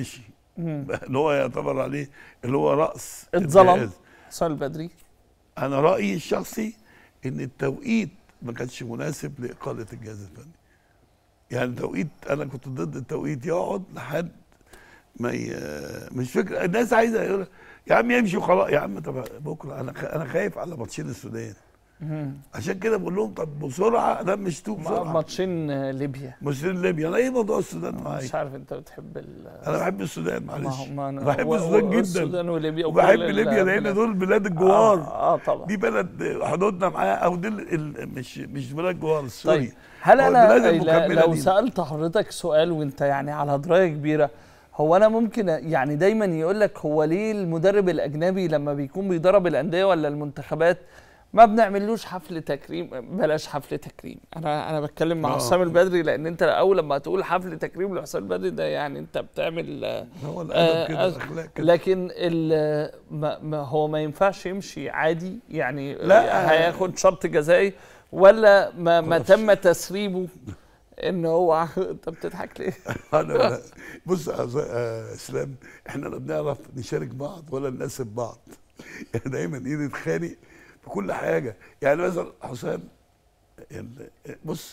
اللي هو يعتبر عليه اللي هو راس اتظلم حسام البدري. انا رايي الشخصي ان التوقيت ما كانش مناسب لاقاله الجهاز الفني. يعني توقيت، انا كنت ضد التوقيت يقعد لحد ما ي... مش فكره الناس عايزه يقول يا عم يمشي وخلاص. يا عم طب بكره انا خ... انا خايف على ماتشين السودان، عشان كده بقول لهم طب بسرعه ده مش تو بسرعه. ماتشين ليبيا ماتشين ليبيا، انا ايه موضوع السودان معايا؟ مش عارف انت بتحب ال... انا بحب السودان معلش، ما بحب السودان جدا، السودان وليبيا وبحب ليبيا لان دول بلاد الجوار. اه, آه طبعا دي بلد حدودنا معاها، او دي ال... مش مش بلاد جوار سوري. طيب هل انا لو سالت حضرتك سؤال وانت يعني على درايه كبيره، هو انا ممكن يعني دايما يقول لك هو ليه المدرب الاجنبي لما بيكون بيدرب الانديه ولا المنتخبات ما بنعملوش حفل تكريم؟ بلاش حفل تكريم، انا انا بتكلم مع حسام البدري، لان انت اول لما تقول حفل تكريم لحسام البدري ده يعني انت بتعمل هو الادب كده الاخلاق كده، لكن ما ما هو ما ينفعش يمشي عادي يعني؟ لا هياخد شرط جزائي ولا ما, ما تم تسريبه ان هو انت بتضحك ليه؟ انا بص يا اسلام، احنا لا بنعرف نشارك بعض ولا نناسب بعض، يعني دايما ايه نتخانق في كل حاجه. يعني مثلا حسام، بص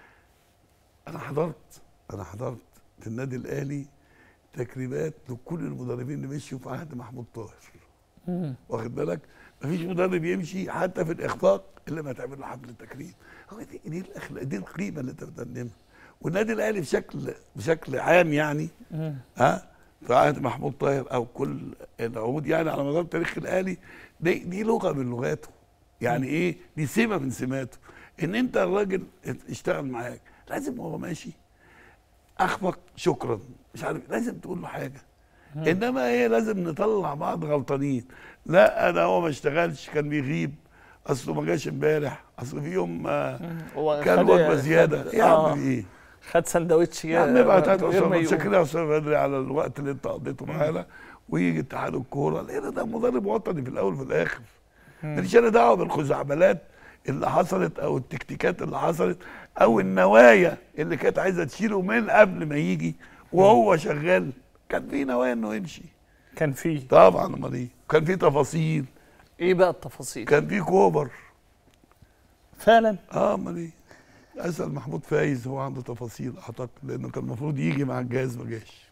انا حضرت انا حضرت في النادي الاهلي تكريمات لكل المدربين اللي مشيوا في عهد محمود طاهر، واخد بالك؟ مفيش مدرب يمشي حتى في الاخفاق الا ما تعمل له حفل تكريم. هو دي دي الاخلاق، دي القيمه اللي انت بتقدمها. والنادي الاهلي بشكل بشكل عام يعني ها في عهد محمود طاهر او كل العهود يعني على مدار تاريخ الاهلي، دي دي لغه من لغاته. يعني ايه؟ دي سمه من سماته، ان انت الراجل اشتغل معاك لازم وهو ماشي اخفق شكرا مش عارف، لازم تقول له حاجه. انما ايه لازم نطلع بعض غلطانين، لا انا هو ما اشتغلش كان بيغيب، اصله ما جاش امبارح، اصل في يوم كان وجبه زياده. يا عم ايه؟ خد سندوتش يا عم ابعت هات شكرا يا استاذ بدري على الوقت اللي انت قضيته معانا، ويجي اتحاد الكوره لان ده مدرب وطني في الاول وفي الاخر. ماليش انا دعوه بالخزعبلات اللي حصلت او التكتيكات اللي حصلت او النوايا اللي كانت عايزه تشيله من قبل ما يجي وهو شغال. كان في نوايا انه يمشي، كان في طبعا، امال ايه؟ كان في تفاصيل. ايه بقى التفاصيل؟ كان في كوبر فعلا. اه امال ايه؟ اسال محمود فايز، هو عنده تفاصيل اعتقد، لانه كان المفروض يجي مع الجهاز ما جاش.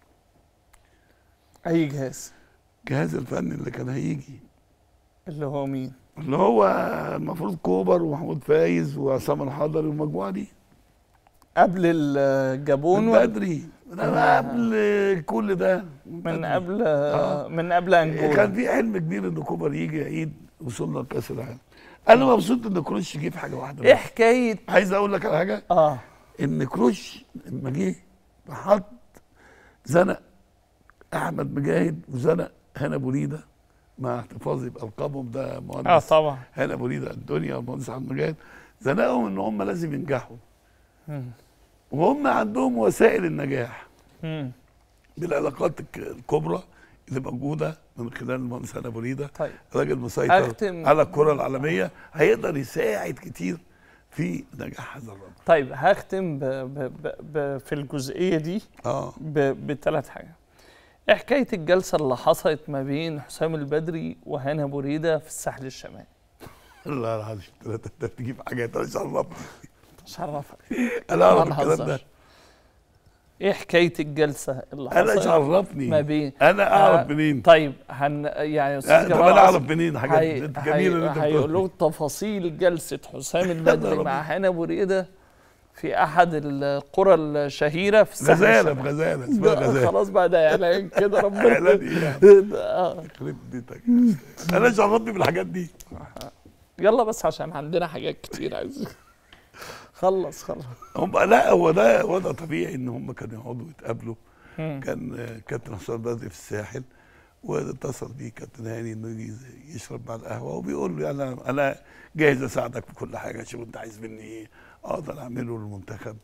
اي جهاز؟ الجهاز الفني اللي كان هيجي اللي هو مين؟ اللي هو المفروض كوبر ومحمود فايز وعصام الحضري والمجموعه دي قبل الجابون من بدري، من قبل كل ده، من قبل آه. من قبل انجولا. كان في حلم كبير ان كوبر يجي يعيد وصولنا لكاس العالم. انا مبسوط ان كروش جه في حاجه واحده. ايه حكايه؟ عايز اقول لك على حاجه، اه ان كروش لما جه حط زنق احمد مجاهد وزنق هنا بوريده، مع احتفاظي بالقابهم، ده مهندس اه طبعا هنا بوريده الدنيا والمهندس احمد مجاهد، زنقهم ان هم لازم ينجحوا. مم. وهم عندهم وسائل النجاح مم. بالعلاقات الكبرى اللي موجوده من خلال المهندس هنا بوريده. طيب راجل مسيطر على الكره العالميه، هيقدر يساعد كتير في نجاح هذا الرجل. طيب هختم ب ب ب ب في الجزئيه دي اه بثلاث حاجات. ايه حكايه الجلسه اللي حصلت ما بين حسام البدري وهنا بوريده في الساحل الشمالي؟ الله العظيم انت بتجيب حاجات انا مش عرفني. مش عرفك انا اعرف الكلام ده. ايه حكايه الجلسه اللي حصلت؟ انا مش عرفني ما بين انا اعرف آه منين؟ طيب هن يعني استاذ جمال، انا اعرف منين حاجات هي... جميله اللي انت بتقولها؟ هيقولوا تفاصيل جلسه حسام البدري مع هنا بوريده في احد القرى الشهيره في الساحل غزاله. في غزاله اسمها غزاله. خلاص بقى ده اعلان كده ربنا اعلان ايه؟ يخرب بيتك. انا مش عرفني بالحاجات دي. يلا بس عشان عندنا حاجات كتير عايزين خلص خلص. هم لا هو ده وضع طبيعي ان هم كانوا يقعدوا يتقابلوا. كان كابتن حسام البدري في الساحل، واتصل بيه كابتن هاني انه يجي يشرب مع القهوه، وبيقول له انا انا جاهز اساعدك في كل حاجه، شوف انت عايز مني ايه اقدر اعمله للمنتخب.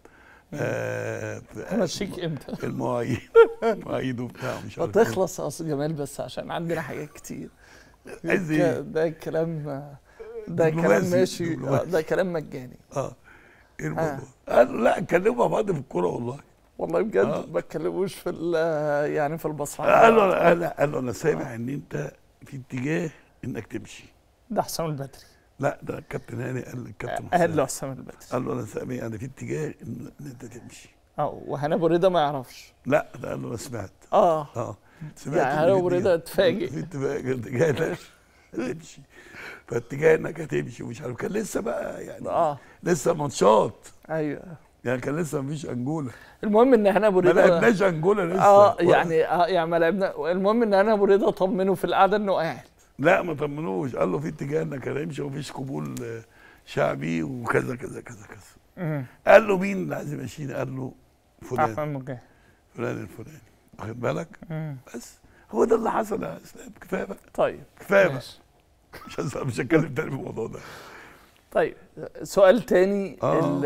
آه همشيك امتى؟ المواعيد المواعيد وبتاع مش عارف هتخلص يا استاذ جمال بس عشان عندنا حاجات كتير. عايز ايه؟ ده الكلام ده كلام ماشي، ده كلام مجاني. اه ايه الموضوع؟ قالوا لا اتكلموا مع بعض في الكوره والله. والله بجد آه. ما اتكلموش في يعني في المسرح. قال له انا قال له انا سامع ان انت في اتجاه انك تمشي. ده حسام البدري. لا ده الكابتن هاني قال للكابتن قال له حسام البدري. قال له انا سامع انا في اتجاه ان انت تمشي. اه وهنا ابو رضا ما يعرفش. لا ده قال له انا سمعت. اه اه سمعت يعني هنا ابو رضا اتفاجئ في اتجاه انك هتمشي، فاتجاه انك هتمشي ومش عارف، كان لسه بقى يعني اه لسه ماتشات. ايوه يعني كان لسه مفيش انجولا. المهم ان هنا ابو رضا ما لعبناش انجولا لسه. اه يعني اه يعني ما لعبنا. المهم ان هنا ابو رضا طمنه في القعده انه قاعد. لا ما طمنوش، قال له في اتجاه انك هتمشي ومفيش قبول شعبي وكذا كذا كذا كذا. قال له مين اللي عايز يمشيني؟ قال له فلان احمد مجاهد فلان الفلاني، واخد بالك؟ مم. بس هو ده اللي حصل يا اسلام. كفايه بقى. طيب كفايه بقى. مش مش هتكلم تاني في الموضوع ده. طيب سؤال تاني. آه. ال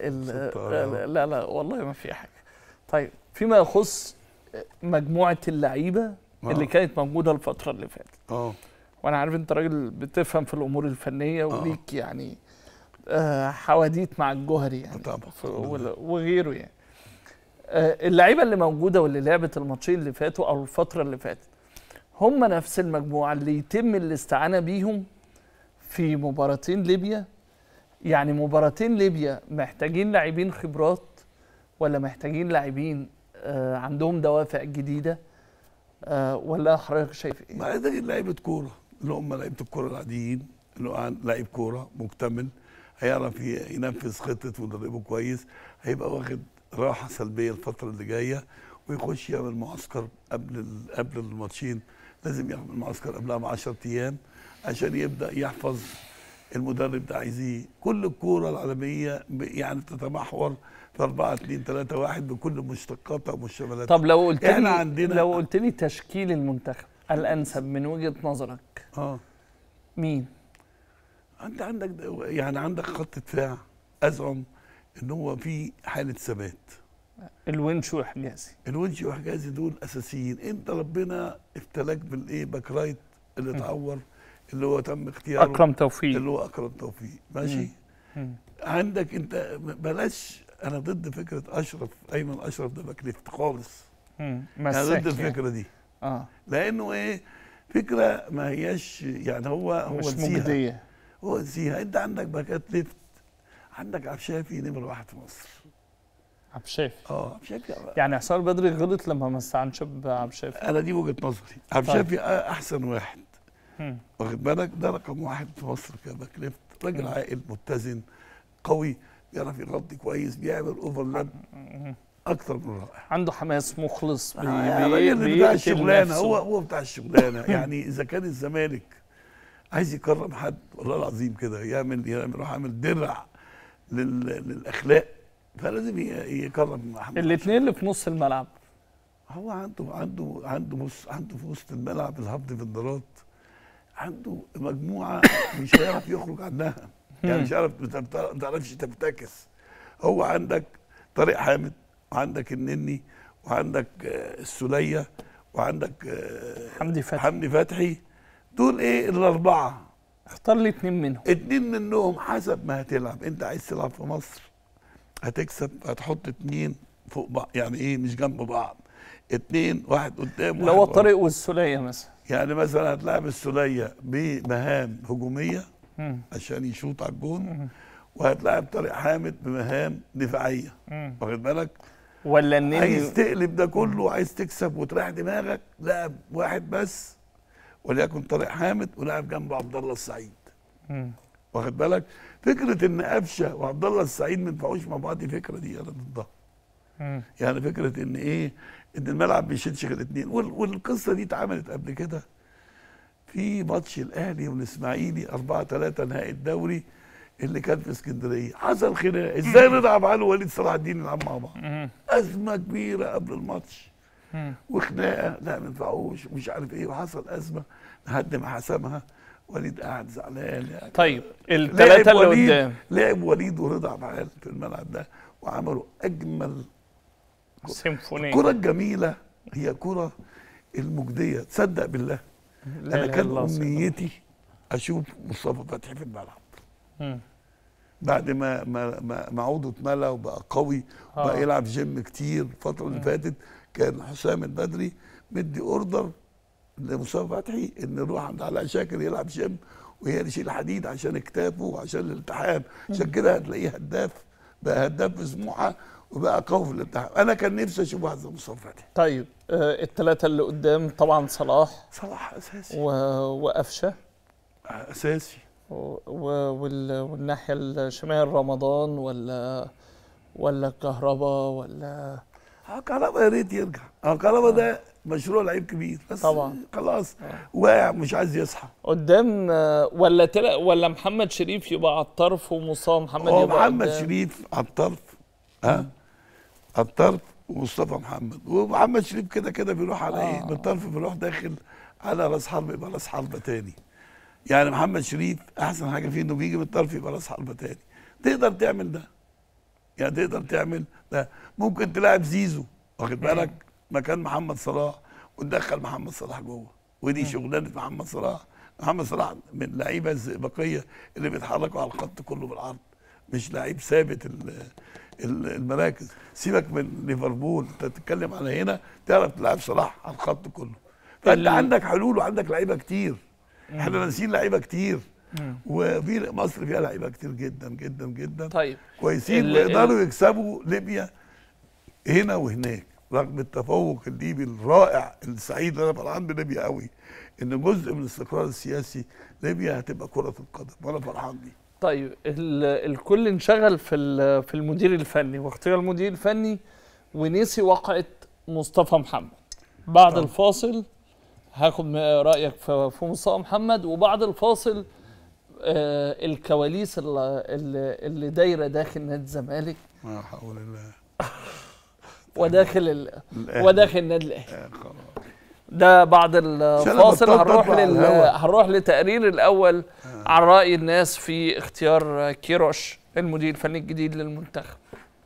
ال لا لا والله ما في حاجه. طيب فيما يخص مجموعه اللعيبه آه. اللي كانت موجوده الفتره اللي فاتت. اه وانا عارف انت راجل بتفهم في الامور الفنيه وليك آه. يعني آه حواديت مع الجوهري يعني طبعا وغيره يعني. آه اللعيبه اللي موجوده واللي لعبت الماتشين اللي فاتوا او الفتره اللي فاتت هم نفس المجموعه اللي يتم الاستعانه بيهم في مباراتين ليبيا. يعني مباراتين ليبيا محتاجين لاعبين خبرات ولا محتاجين لاعبين آه عندهم دوافع جديده؟ آه ولا حضرتك شايف ايه؟ ما ده لعيبه كوره اللي هم لعيبه الكوره العاديين، اللي هو لعيب كوره مكتمل هيعرف ينفذ خطه مدربه كويس، هيبقى واخد راحه سلبيه الفتره اللي جايه ويخش يعمل معسكر قبل قبل الماتشين. لازم يعمل معسكر قبلها ب عشرة ايام عشان يبدا يحفظ المدرب ده عايز ايه. كل الكوره العالميه يعني تتمحور في أربعة اتنين تلاتة واحد بكل مشتقاتها ومشتملاتها. طب لو قلت لي عندنا لو قلت لي تشكيل المنتخب الانسب من وجهه نظرك اه مين؟ انت عندك يعني عندك خط دفاع ازعم ان هو في حاله ثبات. الونش وحجازي. الونش وحجازي دول اساسيين. انت ربنا ابتلاك بالايه باك رايت اللي اتعور اللي هو تم اختياره اكرم توفيق اللي هو اكرم توفيق ماشي. مم. عندك انت بلاش، انا ضد فكره اشرف ايمن اشرف ده باك ليفت خالص. امم انا ضد الفكره دي. اه لانه ايه فكره ما هياش يعني هو هو مش مجديه. هو نسيها. انت عندك باكات ليفت، عندك عبد الشافي نمره واحد في مصر. عبد الشافي اه عبد الشافي يعني حسام البدري غلط لما ما استعنش بعبد الشافي. انا دي وجهه نظري. عبد الشافي احسن واحد واخد بالك، ده رقم واحد في مصر كباك ليفت. راجل عاقل متزن قوي بيعرف يغطي كويس بيعمل اوفرلاب اكتر من رائع. عنده حماس مخلص بي آه بي بي بتاع الشغلانه. هو هو بتاع الشغلانه. يعني اذا كان الزمالك عايز يكرم حد والله العظيم كده يعمل يروح يعمل درع للاخلاق فلازم يكرم محمد. الاثنين اللي في نص الملعب هو عنده عنده عنده بص عنده في وسط الملعب الهبد في الدارات، عنده مجموعه مش هيعرف يخرج عنها. يعني مش عارف ما تعرفش تفتكس. هو عندك طارق حامد وعندك النني وعندك السوليه وعندك حمدي فتحي حمدي فتحي دول ايه الاربعه. اختار لي اثنين منهم. اثنين منهم حسب ما هتلعب. انت عايز تلعب في مصر هتكسب هتحط اثنين فوق بعض يعني ايه مش جنب بعض. اثنين واحد قدام لو هو طارق والسوليه مثلا. يعني مثلا هتلاعب السوليه بمهام هجوميه مم. عشان يشوط على الجون، وهتلاعب طارق حامد بمهام دفاعيه واخد بالك. ولا النني عايز تقلب ده كله وعايز تكسب وتريح دماغك لاعب واحد بس وليكن طارق حامد ولاعب جنبه عبد الله السعيد واخد بالك. فكره ان قفشه وعبد الله السعيد ما ينفعوش مع بعض، الفكره دي انا ضدها. يعني فكره ان ايه ان الملعب ما بيشيلش غير اثنين. والقصه دي اتعملت قبل كده في ماتش الاهلي والاسماعيلي أربعة ثلاثة نهائي الدوري اللي كان في اسكندريه. حصل خناق ازاي رضا عبد العال ووليد صلاح الدين يلعبوا مع بعض. ازمه كبيره قبل الماتش وخناقه لا ما ينفعوش ومش عارف ايه وحصل ازمه لحد ما حسمها. وليد قاعد زعلان يعني. طيب الثلاثه اللي قدام لعب وليد ورضا عبد العال في الملعب ده وعملوا اجمل سيمفونيه. الكره الجميله هي كره المجديه. تصدق بالله انا كان امنيتي اشوف مصطفى فتحي في الملعب. مم. بعد ما ما ما ما عوده اتملى وبقى قوي وبقى آه. يلعب جيم كتير الفتره اللي فاتت، كان حسام البدري مدي اوردر لمصطفى فتحي ان يروح عند علاء شاكر يلعب جيم وهي يشيل حديد عشان كتافه وعشان الالتحام، عشان كده هتلاقيه هداف، بقى هداف في سموحه وبقى قوي في الالتحام. انا كان نفسي اشوف واحد زي مصطفى فتحي. طيب آه الثلاثه اللي قدام طبعا صلاح صلاح اساسي و... وقفشه اساسي، و... وال... والناحيه الشمال رمضان ولا ولا كهربا ولا اه كهربا يا ريت يرجع. اه كهربا ده مشروع لعيب كبير بس طبعا خلاص واقع مش عايز يصحى. قدام آه ولا تل... ولا محمد شريف يبقى على الطرف ومصطفى محمد هو يبقى محمد قدام. شريف على الطرف ها على الطرف ومصطفى محمد، ومحمد شريف كده كده بيروح على آه. ايه؟ من الطرف بيروح داخل على راس حرب يبقى راس حربه تاني. يعني محمد شريف احسن حاجه فيه انه بيجي من الطرف يبقى راس حربه تاني. تقدر تعمل ده. يعني تقدر تعمل ده، ممكن تلاعب زيزو واخد بالك مكان محمد صلاح وتدخل محمد صلاح جوه، ودي شغلانه محمد صلاح. محمد صلاح من اللعيبه الزئبقيه اللي بيتحركوا على الخط كله بالعرض، مش لعيب ثابت المراكز. سيبك من ليفربول، انت تتكلم على هنا تعرف تلعب صلاح على الخط كله. فانت عندك حلول وعندك لعيبه كتير. احنا ناسيين لعيبه كتير، وفي مصر فيها لعيبه كتير جدا جدا جدا طيب كويسين ويقدروا يكسبوا ليبيا هنا وهناك، رغم التفوق الليبي الرائع السعيد اللي انا فرحان بليبيا قوي، ان جزء من الاستقرار السياسي ليبيا هتبقى كره القدم وانا فرحان بيه. طيب الكل انشغل في في المدير الفني واختيار المدير الفني ونسي وقعه مصطفى محمد. بعد طبعا. الفاصل هاخد رايك في مصطفى محمد، وبعد الفاصل آه الكواليس اللي, اللي دايره داخل نادي الزمالك لا حول الله وداخل ال... وداخل النادي الاهلي. ده بعد الفاصل هنروح لل... هنروح لتقرير الاول آه. عن راي الناس في اختيار كيروش المدير الفني الجديد للمنتخب.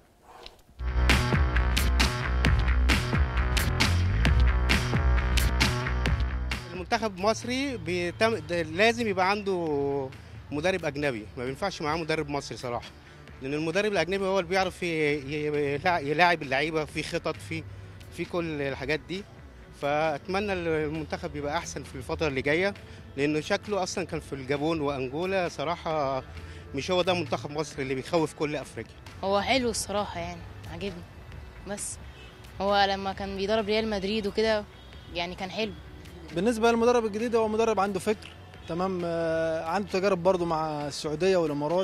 المنتخب المصري بيتم... لازم يبقى عنده مدرب اجنبي، ما بينفعش معاه مدرب مصري صراحه، لان المدرب الاجنبي هو اللي بيعرف يلاعب اللعيبه في خطط في في كل الحاجات دي. فاتمنى المنتخب يبقى احسن في الفتره اللي جايه، لانه شكله اصلا كان في الجابون وانجولا صراحه مش هو ده منتخب مصر اللي بيخوف كل افريقيا. هو حلو الصراحه يعني عاجبني، بس هو لما كان بيدرب ريال مدريد وكده يعني كان حلو. بالنسبه للمدرب الجديد هو مدرب عنده فكر تمام، آه عنده تجارب برضو مع السعوديه والامارات،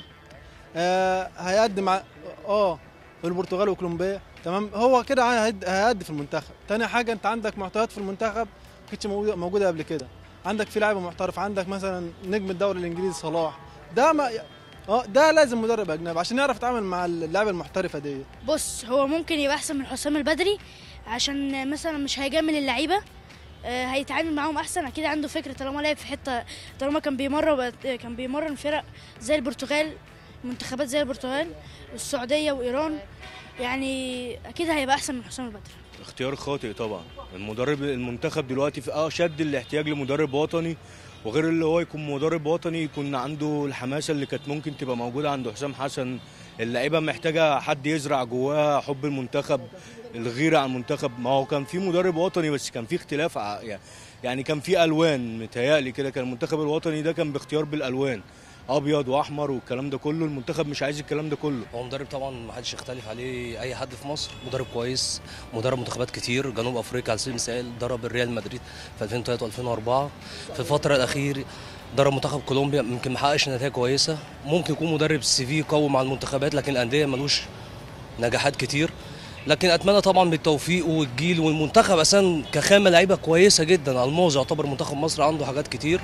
آه هيقدم اه في البرتغال وكولومبيا تمام. هو كده هيأدي في المنتخب. تاني حاجه انت عندك معطيات في المنتخب ما كانتش موجوده قبل كده، عندك في لاعب محترف، عندك مثلا نجم الدوري الانجليزي صلاح، ده ما اه ده لازم مدرب اجنبي عشان يعرف يتعامل مع اللعيبه المحترفه دي. بص هو ممكن يبقى احسن من حسام البدري عشان مثلا مش هيجامل اللعيبه، آه هيتعامل معاهم احسن، اكيد عنده فكره طالما لعب في حته، طالما كان بيمرن كان بيمرن فرق زي البرتغال، منتخبات زي البرتغال والسعوديه وايران، يعني اكيد هيبقى احسن من حسام البدري. اختيار خاطئ طبعا. المدرب المنتخب دلوقتي في اشد الاحتياج لمدرب وطني، وغير اللي هو يكون مدرب وطني يكون عنده الحماسه اللي كانت ممكن تبقى موجوده عند حسام حسن. اللعيبه محتاجه حد يزرع جواها حب المنتخب، الغيره على المنتخب. ما هو كان في مدرب وطني بس كان في اختلاف، يعني كان في الوان، متهيألي كده كان المنتخب الوطني ده كان باختيار بالالوان، ابيض واحمر والكلام ده كله. المنتخب مش عايز الكلام ده كله. هو مدرب طبعا ما حدش يختلف عليه اي حد في مصر، مدرب كويس، مدرب منتخبات كتير، جنوب افريقيا على سبيل المثال درب الريال مدريد في ألفين وثلاثة وألفين وأربعة. في الفتره الاخيره درب منتخب كولومبيا، يمكن ما حققش نتائج كويسه. ممكن يكون مدرب سي في قوي مع المنتخبات، لكن الانديه ملوش نجاحات كتير. لكن اتمنى طبعا بالتوفيق والجيل والمنتخب اساسا كخامه لعيبه كويسه جدا. الموز يعتبر منتخب مصر عنده حاجات كتير.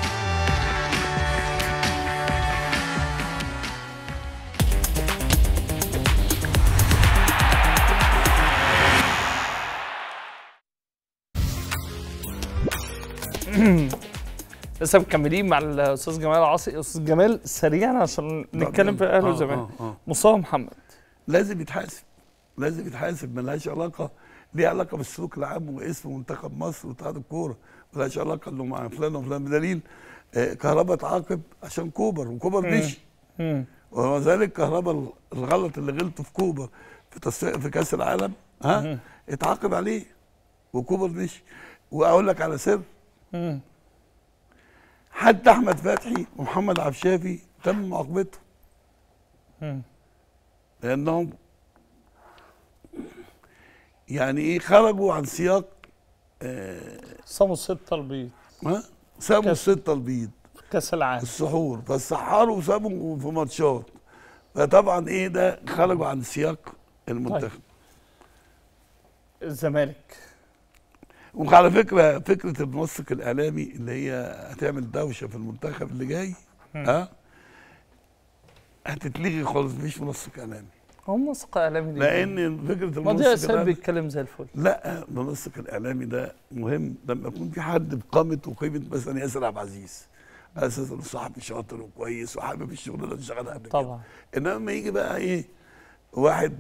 لسه مكملين مع الاستاذ جمال العاصي. استاذ جمال سريعا عشان نتكلم في الاهلي والزمالك. مصطفى محمد لازم يتحاسب، لازم يتحاسب، ملهاش علاقه، ليها علاقه بالسلوك العام واسم منتخب مصر واتحاد الكوره، ملهاش علاقه انه مع فلان وفلان. بدليل آه كهربا اتعاقب عشان كوبر، وكوبر مشي ومع ذلك كهربا الغلط اللي غلطه في كوبا في تصفيق في كاس العالم ها اتعاقب عليه وكوبر مشي. واقول لك على سر، حتى احمد فتحي ومحمد عبد الشافي تم معاقبتهم لانهم يعني ايه خرجوا عن سياق آه صاموا الستة البيض ها سابوا الستة البيض في كاس العالم السحور، فالسحروا وسابوا في ماتشات، فطبعا ايه ده خرجوا عن سياق المنتخب. طيب. الزمالك وعلى فكره فكره المنسق الاعلامي اللي هي هتعمل دوشه في المنتخب اللي جاي ها هتتلغي خالص، مفيش منسق اعلامي. هو منسق اعلامي لان فكره المنسق الاعلامي بيتكلم زي الفل. لا المنسق الاعلامي ده مهم لما يكون في حد بقامه وقيمه مثلا ياسر عبد العزيز، اساسا صاحبي شاطر وكويس وحابب الشغل اللي اشتغلها قبل كده. طبعا. انما لما يجي بقى ايه واحد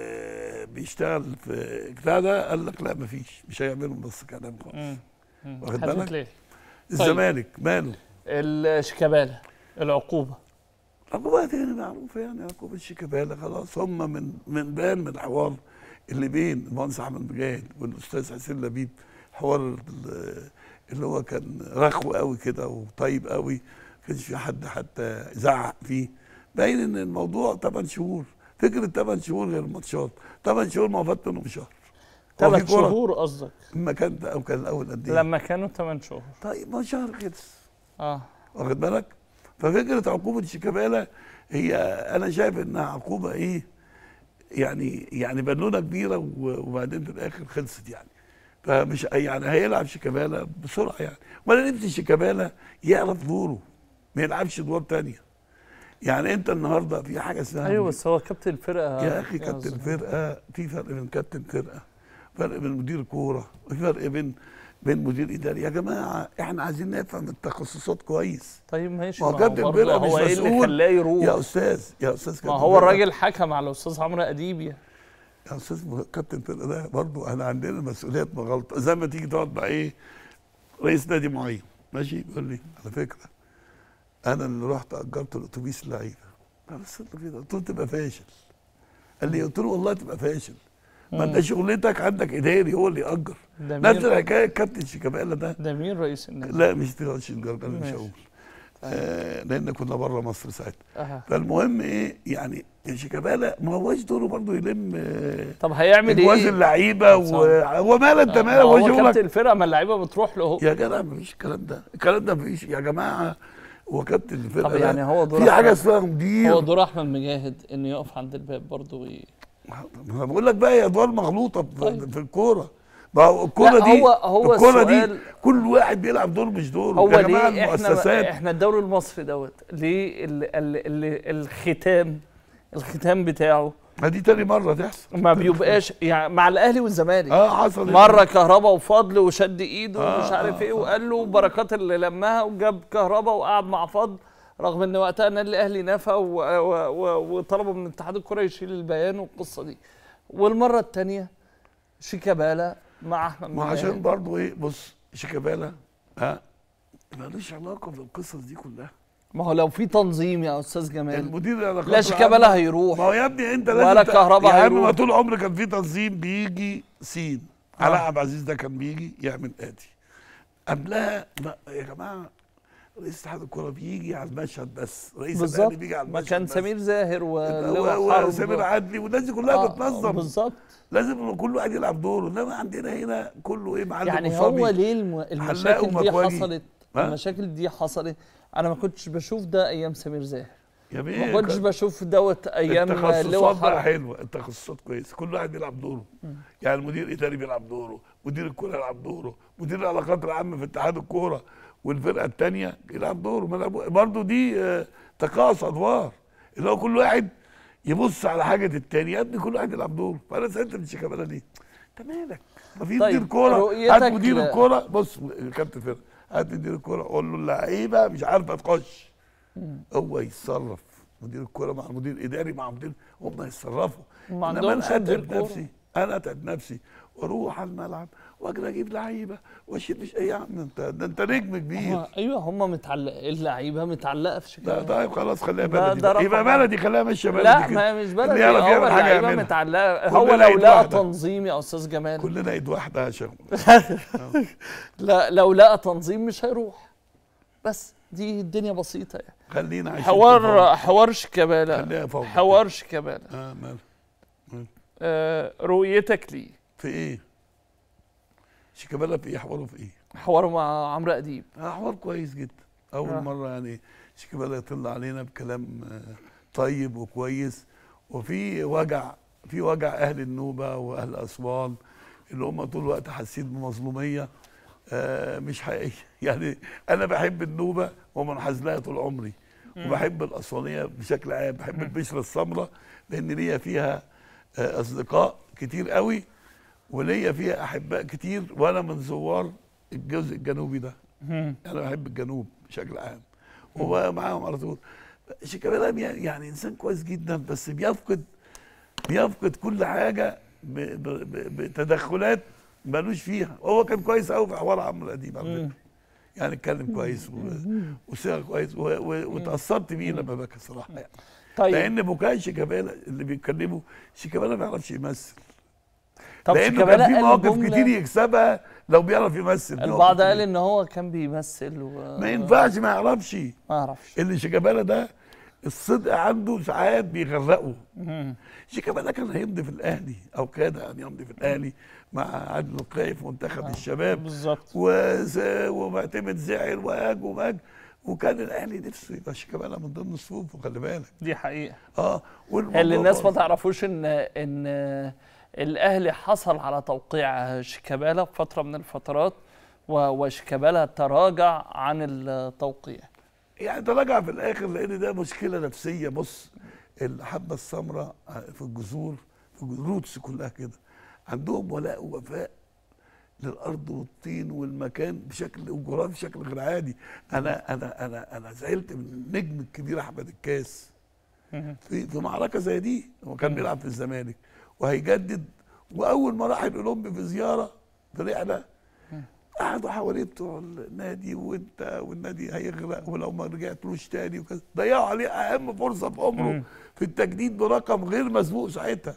بيشتغل في بتاع ده قال لك لا مفيش، مش هيعملوا منسق اعلامي خالص. واخد بالك؟ الزمالك طيب. ماله؟ الشيكابالا العقوبه عقوبات يعني معروفه، يعني عقوبه شيكابالا خلاص. هم من من بان من الحوار اللي بين المهندس احمد مجاهد والاستاذ حسين لبيب، حوار اللي هو كان رخو قوي كده وطيب قوي، ما كانش في حد حتى زعق فيه. باين ان الموضوع ثمان شهور، فكره ثمان شهور غير الماتشات، ثمان شهور ما فات منهم شهر. ثلاث شهور قصدك؟ لما كان او كان الاول قد ايه؟ لما كانوا ثمان شهور. طيب ما شهر كده. اه واخد بالك؟ ففكره عقوبه شيكابالا هي انا شايف انها عقوبه ايه؟ يعني يعني بالونه كبيره وبعدين في الاخر خلصت يعني. فمش يعني هيلعب شيكابالا بسرعه يعني، وانا نفسي شيكابالا يعرف دوره، ما يلعبش ادوار ثانيه. يعني انت النهارده في حاجه اسمها ايوه بس هو كابتن الفرقه يا اخي. كابتن الفرقه في فرق بين كابتن فرقه، فرق بين مدير كوره، وفي فرق بين بين مدير اداري. يا جماعه احنا عايزين نفهم التخصصات كويس. طيب ماشي. ما هو كابتن الفرقه مش مسؤول. ايه اللي خلاه يروح؟ يا استاذ يا استاذ ما هو الراجل حكم على الاستاذ عمرو اديب يا استاذ. كابتن الفرقه ده برضه احنا عندنا مسؤوليات مغلطه، زي ما تيجي تقعد مع ايه رئيس نادي معين ماشي يقول لي على فكره انا اللي رحت اجرت الاتوبيس اللعيبه. بس كده قلت له تبقى فاشل. قال لي قلت له والله تبقى فاشل. ما انت شغلتك عندك اداري هو اللي ياجر. نفس الحكايه كابتن شيكابالا ده. ده مين رئيس النادي؟ لا مش رئيس النادي انا مش هقول. آه لان كنا بره مصر ساعتها. أه. فالمهم ايه يعني شيكابالا ما هوش دوره برضه يلم آه طب هيعمل ايه؟ يوازن اللعيبه وهو مال انت مال هو شغلك. كابتن الفرقه ما اللعيبه بتروح له. يا جدع ما فيش الكلام ده، الكلام ده ما فيش يا جماعه. هو كابتن الفرقه. طب يعني هو دور في حاجه اسمها مدير. هو دور احمد مجاهد انه يقف عند الباب برضه وي... انا بقول لك بقى هي ادوار مغلوطه طيب. في الكوره. ما هو الكوره دي هو هو الكوره دي كل واحد بيلعب دور مش دوره. هو يا جماعه ليه المؤسسات احنا احنا الدوري المصري دوت ليه ال ال ال الختام الختام بتاعه ما دي تاني مره تحصل، ما بيبقاش يعني مع الاهلي والزمالك. اه حصل مره كهربا وفضل وشد ايده آه ومش عارف آه ايه وقال له بركات اللي لمها وجاب كهربا وقعد مع فضل، رغم ان وقتها النادي الاهلي نفى وطلبوا من اتحاد الكره يشيل البيان والقصه دي. والمره الثانيه شيكابالا مع احمد ما عشان برضه ايه بص شيكابالا ها مالوش علاقه بالقصص دي كلها. ما هو لو في تنظيم يا استاذ جمال المدير لا شيكابالا هيروح. ما هو يا ابني انت لازم ولا كهربا يا هيروح. عم ما طول عمرك كان في تنظيم بيجي سين. آه. علاء عبد العزيز ده كان بيجي يعمل ادي قبلها. يا جماعه رئيس اتحاد الكوره بيجي على المشهد بس، رئيس الاهلي بيجي على المشهد ما كان بس. سمير زاهر وسمير عدلي والناس دي كلها آه بتنظم بالظبط. لازم كل واحد يلعب دوره، انما عندنا هنا كله ايه معلم يعني مصابي. هو ليه الم... المشاكل دي حصلت؟ ها؟ المشاكل دي حصلت انا ما كنتش بشوف ده ايام سمير زاهر. يا بيه ما كنتش بشوف دوت ايام التخصصات بقى حلوه، التخصصات كويسه، كل واحد بيلعب دوره. م. يعني المدير الاداري بيلعب دوره، مدير الكوره يلعب دوره، مدير العلاقات العامه في اتحاد الكوره والفرقه الثانيه يلعب دوره. برضه دي تقاعس ادوار اللي هو كل واحد يبص على حاجه الثاني. يا ابني كل واحد يلعب دوره. فانا سالت من شيكابالا ليه؟ انت مالك؟ ما في مدير كوره، هات مدير الكوره. بص كابتن فرقه هات مدير الكوره قول له اللعيبه مش عارفه تخش. هو يتصرف مدير الكوره مع المدير الاداري مع مدير هم يتصرفوا. ما عندهمش مدير كوره. نفسي انا اتعب نفسي واروح على الملعب واجري اجيب لعيبه واشيل. مش ايه يا عم انت، ده انت نجم كبير. ايوه هم متعلقين، اللعيبه متعلقه في شيكابالا. لا طيب خلاص خليها ده- بلدي ده بقى. يبقى رقم بلدي، خليها ماشيه بلدي لا كده. ما هي مش اللي بلدي، يعرف هو يعمل حاجه اللعيبه يعملها. متعلقه. هو كلنا لو ايد لقى واحدة. تنظيم يا استاذ جمال، كلنا ايد واحده يا شيخ. لا لو لقى تنظيم مش هيروح. بس دي الدنيا بسيطه يعني. خلينا عايشين حوار حوار شيكابالا، خليها فوق. حوار شيكابالا. اه مال آه رؤيتك ليه؟ في ايه؟ شيكابالا في ايه؟ حواره في ايه؟ حواره مع عمرو اديب. آه حوار كويس جدا. اول آه. مره يعني شيكابالا يطلع علينا بكلام آه طيب وكويس، وفي وجع، في وجع اهل النوبه واهل اسوان اللي هم طول الوقت حاسين بمظلوميه آه مش حقيقيه. يعني انا بحب النوبه ومنحاز لها طول عمري، وبحب الاسوانيه بشكل عام، بحب البشره السمراء لان ليا فيها آه اصدقاء كتير قوي، وليا فيها احباء كتير، وانا من زوار الجزء الجنوبي ده. انا بحب الجنوب بشكل عام ومعاهم على طول. شيكابالا يعني انسان كويس جدا، بس بيفقد بيفقد كل حاجه بتدخلات مالوش فيها. هو كان كويس قوي في حوار عمرو اديب على فكره، يعني اتكلم كويس وصيغه كويس، واتاثرت بيه لما بكى صراحه يعني. طيب لان بكاء شيكابالا اللي بيتكلموا، شيكابالا ما يعرفش يمثل. طب لانه كان في مواقف كتير يكسبها لو بيعرف يمثل. البعض قال ان هو كان بيمثل و... ما ينفعش، ما يعرفش ما يعرفش. اللي شيكابالا ده الصدق عنده ساعات بيغرقه. شيكابالا كان هيمضي في الاهلي او كاد ان يمضي في الاهلي مع عادل القيعي في منتخب آه. الشباب بالظبط، ومعتمد زعل واج وماج، وكان الاهلي نفسه يبقى شيكابالا من ضمن الصفوف، وخلي بالك دي حقيقه. اه اللي الناس ما تعرفوش ان ان الاهلي حصل على توقيع شيكابالا في فتره من الفترات، وشيكابالا تراجع عن التوقيع. يعني تراجع في الاخر لان ده مشكله نفسيه. بص الحبه السمراء في الجذور، في الروتس كلها كده، عندهم ولاء ووفاء للارض والطين والمكان بشكل وجغرافي بشكل غير عادي. انا انا انا انا زعلت من النجم الكبير احمد الكاس في في معركه زي دي. هو كان بيلعب في الزمالك وهيجدد، واول ما راح الاولمبي في زياره في رحله قعدوا حواليه بتوع النادي، وانت والنادي هيغرق ولو ما رجعتلوش تاني وكذا. ضيعوا عليه اهم فرصه في عمره في التجديد برقم غير مسبوق ساعتها.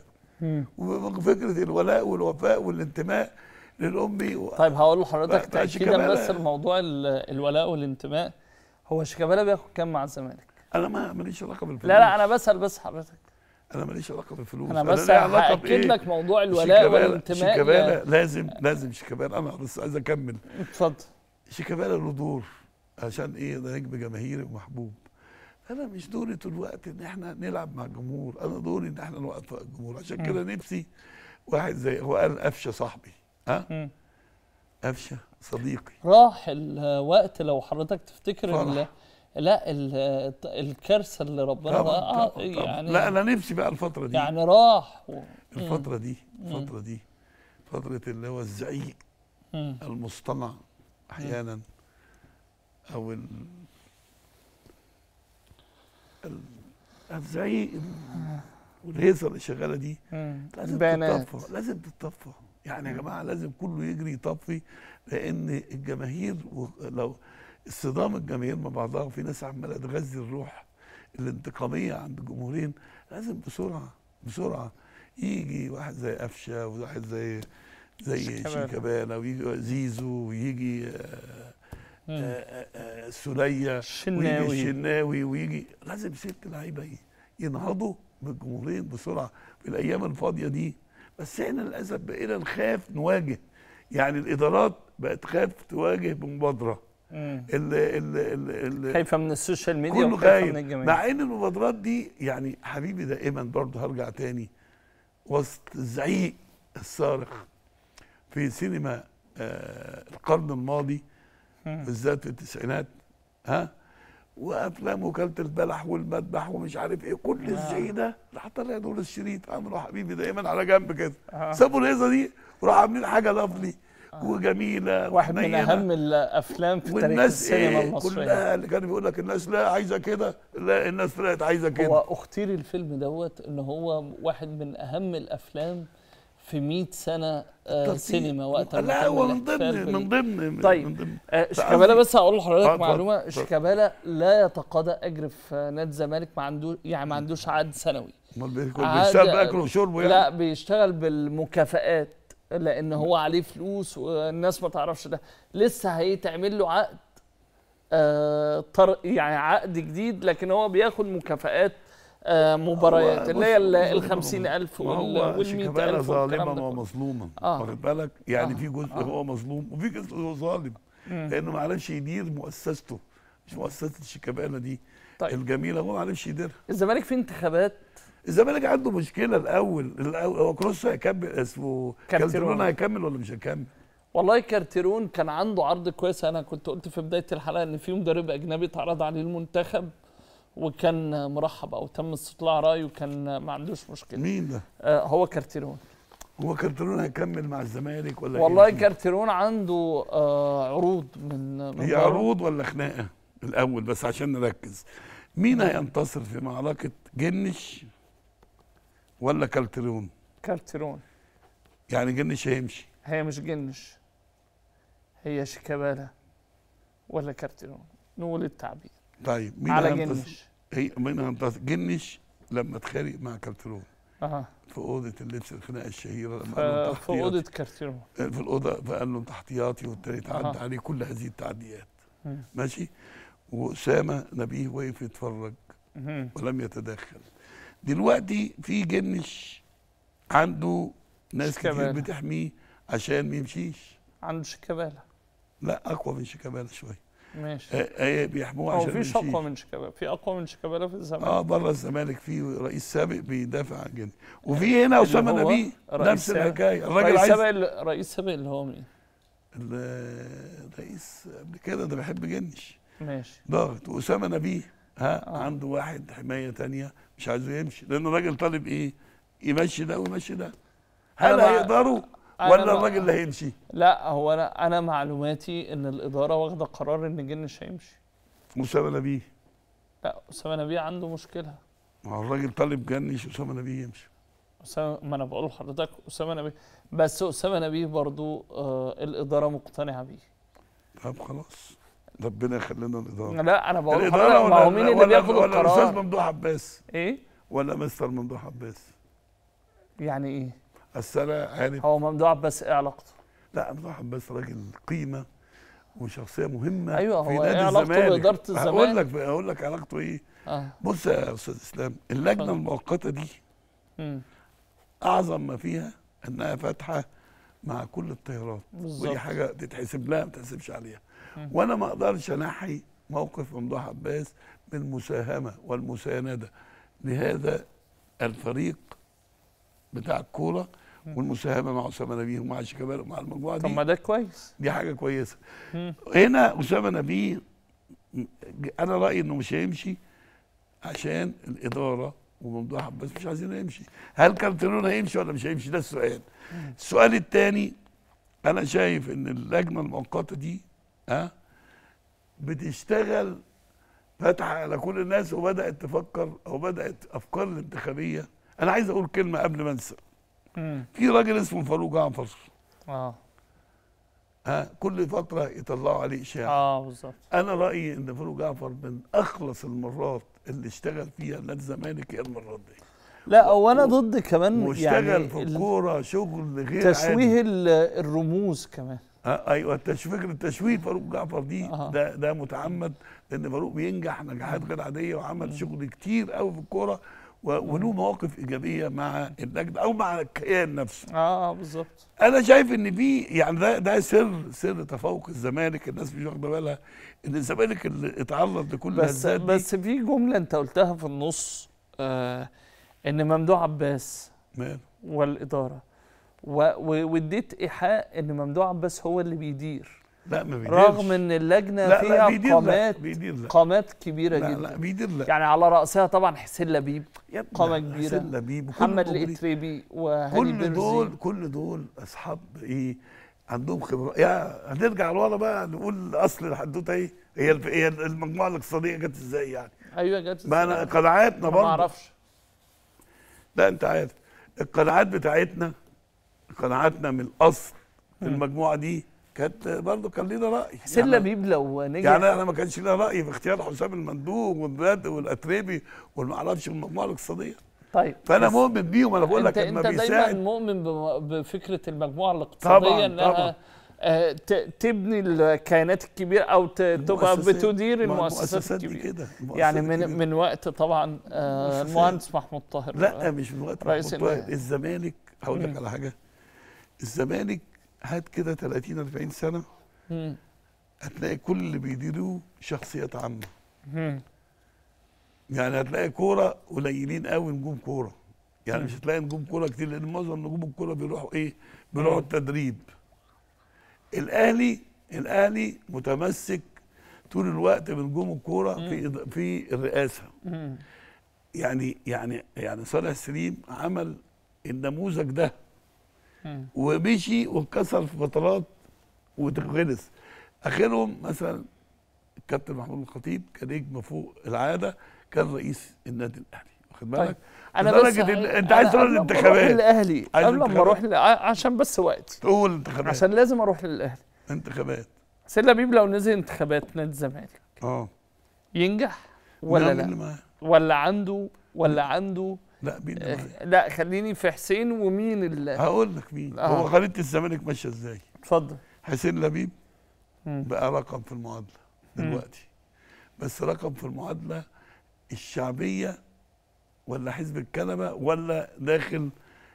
وفكره الولاء والوفاء والانتماء للامي و... طيب هقول لحضرتك تاكيدا بس الموضوع الولاء والانتماء، هو شيكابالا بياخد كام مع الزمالك؟ انا ما ماليش علاقه بالفلوس. لا لا انا بسال بس حضرتك، انا ماليش علاقه بالفلوس. انا بس هاكد لك موضوع الولاء والانتماء. شيكابالا يعني لازم لازم شيكابالا، انا بس عايز اكمل. اتفضل. شيكابالا له دور، عشان ايه؟ ده نجم جماهيري ومحبوب. انا مش دوري طول الوقت ان احنا نلعب مع الجمهور، انا دوري ان احنا نوقف فوق الجمهور. عشان كده نفسي واحد زي هو قال قفشه صاحبي، ها؟ قفشه صديقي. راح الوقت لو حضرتك تفتكر لا الكارثه اللي ربنا طبعا طبعا يعني. لا انا نفسي بقى الفتره دي يعني راح و... الفتره دي الفتره دي فتره اللي هو الزعيق المصطنع احيانا، او ال... ال... الزعيق والهيصه اللي شغاله دي لازم تتطفى، لازم تتطفى. يعني يا جماعه لازم كله يجري يطفي، لان الجماهير لو اصطدام الجماهير مع بعضها، وفي ناس عماله تغذي الروح الانتقاميه عند الجمهورين، لازم بسرعه بسرعه يجي واحد زي قفشه وواحد زي زي شيكابالا ويجي زيزو ويجي السوليه ويجي الشناوي ويجي، لازم ست لعيبه ينهضوا بالجمهورين بسرعه في الايام الفاضيه دي. بس احنا للاسف بقينا نخاف نواجه، يعني الادارات بقت تخاف تواجه بمبادره. خايفه من السوشيال ميديا وخايفه من الجماهير، مع ان المبادرات دي يعني حبيبي دائما برضه هرجع تاني وسط الزعيق الصارخ في سينما آه القرن الماضي بالذات في التسعينات، ها، وافلام وكاله البلح والمذبح ومش عارف ايه، كل الزعيق ده راح طلع دور الشريط عملوا حبيبي دايما على جنب كده، سابوا الهيصه دي وراحوا عاملين حاجه لافلي وجميله واحد من اهم الافلام في تاريخ السينما إيه المصريه. كلها اللي كانوا بيقول لك الناس لا عايزه كده، لا الناس طلعت عايزه كده. هو اختير الفيلم دوت ان هو واحد من اهم الافلام في مئة سنه آه سينما وقت لا هو من ضمن من ضمن طيب من ضمن آه شيكابالا، بس هقول لحضرتك آه معلومه، شيكابالا لا يتقاضى اجر في نادي الزمالك، ما عنده يعني ما عندوش عقد سنوي. امال بيشتغل باكله وشربه يعني؟ لا بيشتغل بالمكافآت، لان هو عليه فلوس والناس ما تعرفش ده. لسه هيتعمل له عقد آه طر يعني عقد جديد، لكن هو بياخد مكافآت آه مباريات اللي هي ال خمسين ألف وال مئة ألف ظالما ومظلوما، آه. واخد بالك؟ يعني آه. في جزء آه. هو مظلوم وفي جزء هو ظالم، لانه ما عرفش يدير مؤسسته، مش مؤسسه شيكابالا دي طيب. الجميله هو ما عرفش يديرها. الزمالك في انتخابات، الزمالك عنده مشكله الاول، الاول هو كروس هيكمل، اسمه كارتيرون هيكمل ولا مش هيكمل؟ والله كارتيرون كان عنده عرض كويس. انا كنت قلت في بدايه الحلقه ان في مدرب اجنبي اتعرض عليه المنتخب وكان مرحب او تم استطلاع رايه وكان ما عندوش مشكله. مين ده؟ آه هو كارتيرون. هو كارتيرون هيكمل مع الزمالك ولا والله إيه؟ كارتيرون عنده آه عروض من, من هي عروض ولا خناقه الاول بس عشان نركز. مين هينتصر في معركه جنش ولا كارتيرون؟ كارتيرون. يعني جنش هيمشي؟ هي مش جنش، هي شيكابالا ولا كارتيرون، نقول التعبير. طيب مين على هينتصر؟ جنش. هي مين هينتصر؟ جنش لما اتخانق مع كارتيرون اها في اوضه اللبس، الخناقه الشهيره لما ف... قال له في اوضه كارتيرون في الاوضه، فقال له انت احتياطي، والتاني تعدى عليه كل هذه التعديات. م. ماشي. واسامه نبيه وقف يتفرج م. ولم يتدخل. دلوقتي في جنش عنده ناس كتير بتحميه عشان ما يمشيش. عنده شيكابالا. لا اقوى من شيكابالا شويه. ماشي. ايه بيحموه عشان ما يمشيش. هو في اقوى من شيكابالا، في اقوى من شيكابالا في الزمالك. اه بره الزمالك في رئيس سابق بيدافع عن جنش، وفي هنا اسامه نبيه نفس الحكايه. الراجل عايز سابق. رئيس سابق اللي هو مين؟ الرئيس قبل كده ده بيحب جنش. ماشي. ضاغط. واسامه نبيه ها آه. عنده واحد حمايه ثانيه مش عايزه يمشي، لان الراجل طالب ايه؟ يمشي ده ويمشي ده. هل هيقدروا ولا الراجل اللي هيمشي؟ لا هو انا انا معلوماتي ان الاداره واخده قرار ان جنش هيمشي. اسامه نبيه؟ لا اسامه نبيه عنده مشكله. ما هو الراجل طالب جنش اسامه نبيه يمشي. اسامه، ما انا بقول لحضرتك اسامه نبيه، بس اسامه نبيه برضو آه الاداره مقتنعه بيه. طب خلاص ربنا يخلينا الاداره. لا انا بقول لحضرتك ما هو مين اللي بياخد القرار؟ ولا الاستاذ ممدوح عباس؟ ايه؟ ولا مستر ممدوح عباس؟ يعني ايه؟ السنه عارف هو ممدوح عباس ايه علاقته؟ لا ممدوح عباس راجل قيمه وشخصيه مهمه. ايوه في هو نادي ايه علاقته باداره الزمالك؟ هقول لك هقول لك علاقته ايه؟ آه. بص يا استاذ اسلام، اللجنه المؤقته دي م. اعظم ما فيها انها فاتحه مع كل التيارات، ودي حاجه تتحسب لها ما تتحسبش عليها. م. وانا ما اقدرش انحي موقف ممدوح عباس بالمساهمه والمسانده لهذا الفريق بتاع الكوره، والمساهمه مع اسامه نبيه ومع شيكابالا ومع المجموعه دي. طب ما ده كويس، دي حاجه كويسه. مم. هنا اسامه نبيه انا رايي انه مش هيمشي عشان الاداره وممدوح عباس مش عايزين يمشي. هل كارتيرون هيمشي ولا مش هيمشي؟ ده السؤال. مم. السؤال الثاني، انا شايف ان اللجنه المؤقته دي ها بتشتغل فاتحه على كل الناس، وبدات تفكر او بدات افكار الانتخابيه. انا عايز اقول كلمه قبل ما انسى. في راجل اسمه فاروق جعفر. اه ها كل فتره يطلعوا عليه اشاعه. اه بالظبط. انا رايي ان فاروق جعفر من اخلص المرات اللي اشتغل فيها نادي الزمالك هي المرات دي. لا هو انا ضد كمان واشتغل يعني في الكوره شغل غير تشويه الرموز كمان. آه ايوه فكره التشويه فاروق جعفر دي آه. ده ده متعمد، لان فاروق بينجح نجاحات غير عاديه وعمل م. شغل كتير قوي في الكوره، وله مواقف ايجابيه مع اللجنه او مع الكيان نفسه. اه بالظبط. انا شايف ان في يعني ده ده سر سر تفوق الزمالك، الناس مش واخده بالها ان الزمالك اللي اتعرض لكل بس الهزات دي. بس في جمله انت قلتها في النص آه ان ممدوح عباس مال والاداره واديت ايحاء ان ممدوح عباس هو اللي بيدير. لا ما بيديرش، رغم ان اللجنه لا فيها لا بيدير قامات لا بيدير لا قامات كبيره لا جدا. لا بيدير لا يعني على راسها طبعا حسين لبيب قامه كبيره، حسين لبيب محمد الاتريبي وهاني كل بيرزي. دول كل دول اصحاب ايه عندهم خبره. يا هنرجع لورا بقى نقول اصل الحدوته ايه هي هي المجموعه الاقتصاديه جت ازاي يعني. ايوه جت ازاي؟ ما انا قناعاتنا برضه ما اعرفش. لا انت عارف القناعات بتاعتنا قناعاتنا من الاصل في المجموعه دي كانت برضه كان لينا راي. حسين لبيب لو نجح يعني انا ما كانش لينا راي في اختيار حسام المندوب والبدر والاتربي والما اعرفش المجموعه الاقتصاديه. طيب فانا مؤمن بيهم، انا بقول لك انت, لما انت بيساعد. دايما مؤمن بفكره المجموعه الاقتصاديه طبعا انها طبعا. آه تبني الكيانات الكبيره او تبقى بتدير المؤسسات الكبيره كده. يعني من من وقت طبعا آه المهندس محمود طاهر. لا مش من وقت رئيس محمود طاهر. الزمالك هقول لك على حاجه. الزمالك هات كده ثلاثين أربعين سنه مم. هتلاقي كل اللي بيديروه شخصيات عامه. مم. يعني هتلاقي كوره قليلين قوي نجوم كوره. يعني مم. مش هتلاقي نجوم كوره كتير لان معظم نجوم الكوره بيروحوا ايه؟ بيروحوا التدريب. الاهلي الاهلي متمسك طول الوقت بنجوم الكوره في في الرئاسه. مم. يعني يعني يعني صالح سليم عمل النموذج ده مم. ومشي واتكسر في فترات وتخلص. اخرهم مثلا الكابتن محمود الخطيب كان نجم فوق العاده، كان رئيس النادي الاهلي، واخد بالك؟ طيب. انا بس انت عايز تروح للانتخابات الاهلي قبل ما اروح ل... عشان بس وقتي تقول الانتخابات عشان لازم اروح للاهلي. انتخابات حسين لبيب لو نزل انتخابات نادي الزمالك اه ينجح ولا لا؟ ولا عنده ولا عنده لا مين آه لا خليني في حسين ومين اللي هقول لك مين. آه. هو خريطه الزمالك ماشيه ازاي؟ اتفضل. حسين لبيب مم. بقى رقم في المعادله دلوقتي. مم. بس رقم في المعادله الشعبيه ولا حزب الكنبه ولا داخل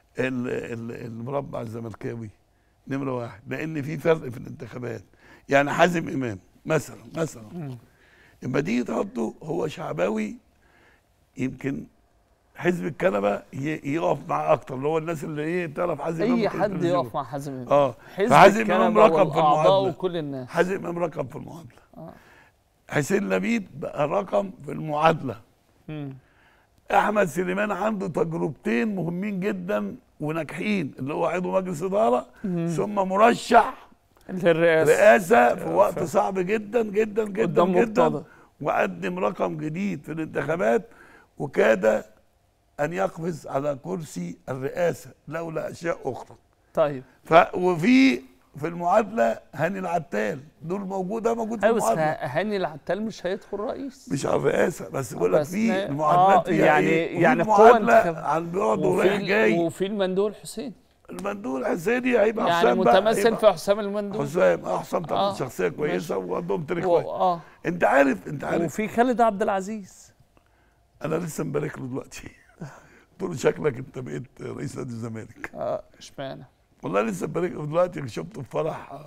المربع الزملكاوي نمره واحد، لان في فرق في الانتخابات. يعني حازم امام مثلا مثلا لما تيجي تحطه هو شعباوي، يمكن حزب الكنبه يقف معاه اكتر، اللي هو الناس اللي ايه تعرف حازم امام. اي حد يقف مع حازم امام. اه حازم امام رقم في المعادله وكل الناس. حازم امام رقم في المعادله. اه حسين لبيب بقى رقم في المعادله. امم احمد سليمان عنده تجربتين مهمين جدا وناجحين، اللي هو عضو مجلس اداره ثم مرشح للرئاسه رئاسه في وقت صعب جدا جدا جدا جدا مقتضى. وقدم رقم جديد في الانتخابات وكاد ان يقفز على كرسي الرئاسه لولا اشياء اخرى. طيب ف وفي في المعادله هاني العتال، دول موجوده موجود في المعادله. ايوه بس هاني العتال مش هيدخل رئيس، مش على الرئاسه بس بقول لك في المعادلات آه يعني إيه؟ يعني قوه عن بعد ورايح جاي. وفي المندوب الحسيني المندوب الحسيني هيبقى يعني حسام متمثل في حسام المندوب. حسام اه حسام طبعا آه شخصيه كويسه وعندهم تاريخ كويس. اه انت عارف انت عارف وفي خالد عبد العزيز انا لسه مبارك له دلوقتي. قلت له شكلك انت بقيت رئيس نادي الزمالك. اه اشمعنى؟ والله لسه مبارك له دلوقتي، شفته في فرح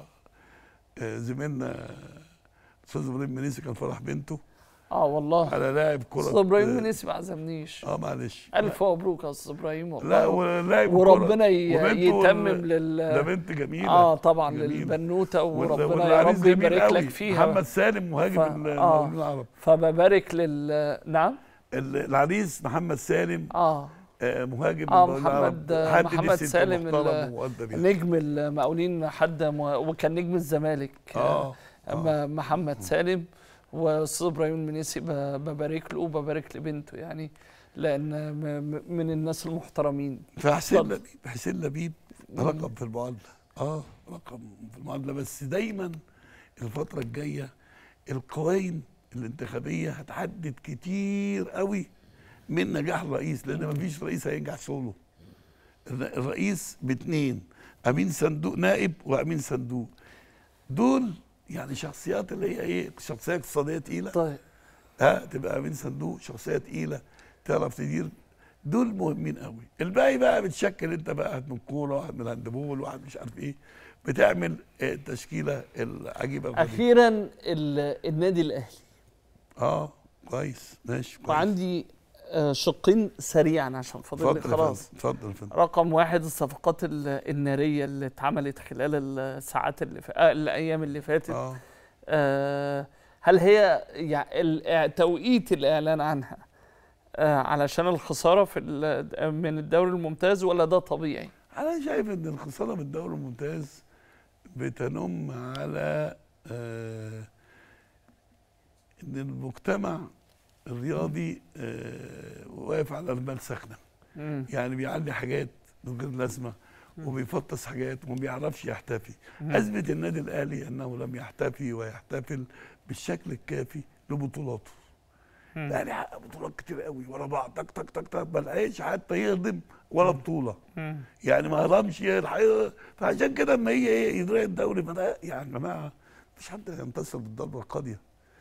زميلنا استاذ ابراهيم منيسي، كان فرح بنته. اه والله على لاعب كره. استاذ ابراهيم منيسي ما عزمنيش. اه معلش الف مبروك يا استاذ ابراهيم والله. لا ولاعب وربنا يتمم لل ده بنت جميله. اه طبعا جميلة. للبنوته وربنا يا رب يبارك لك فيها. محمد سالم مهاجم ف... المقاولين العرب. فببارك لل نعم العريس محمد سالم اه مهاجم اه محمد محمد سالم نجم المقاولين حد مه... وكان نجم الزمالك. اه آه. محمد سالم واستاذ ابراهيم المنيسي ببارك له وببارك لبنته، يعني لان من الناس المحترمين. فحسين لبيب حسين لبيب رقم في المعادله. اه رقم في المعادله، بس دايما الفتره الجايه القوائم الانتخابيه هتحدد كتير قوي من نجاح الرئيس، لان ما فيش رئيس هينجح سولو. الرئيس باثنين، امين صندوق نائب وامين صندوق. دول يعني شخصيات اللي هي ايه؟ شخصيه اقتصاديه تقيله. طيب ها تبقى امين صندوق شخصيه تقيله تعرف تدير. دول مهمين قوي. الباقي بقى بتشكل انت بقى، واحد من الكوره، واحد من الهاندبول، واحد مش عارف ايه، بتعمل التشكيله العجيبه الغريبه. اخيرا النادي الاهلي. اه كويس ماشي كويس. وعندي شقين سريعا عشان فاضل لي خلاص. اتفضل يا فندم. رقم واحد الصفقات الناريه اللي اتعملت خلال الساعات اللي ف... آه الايام اللي فاتت. اه, آه هل هي يعني توقيت الاعلان عنها آه علشان الخساره في من الدوري الممتاز ولا ده طبيعي؟ انا شايف ان الخساره من الدوري الممتاز بتنم على آه ان المجتمع الرياضي آه واقف على رمال سخنه. يعني بيعلي حاجات من غير لازمه وبيفطس حاجات وما بيعرفش يحتفي. اثبت النادي الاهلي انه لم يحتفي ويحتفل بالشكل الكافي لبطولاته. الاهلي حقق بطولات كتير قوي ورا بعض، تك تك تك تك، ما لقاش حتى يهضم ولا بطوله. يعني ما هضمش الحقيقه. فعشان كده اما هي ايه يضيع الدوري، فده يعني يا جماعه مفيش حد ينتصر بالضربه القاضيه.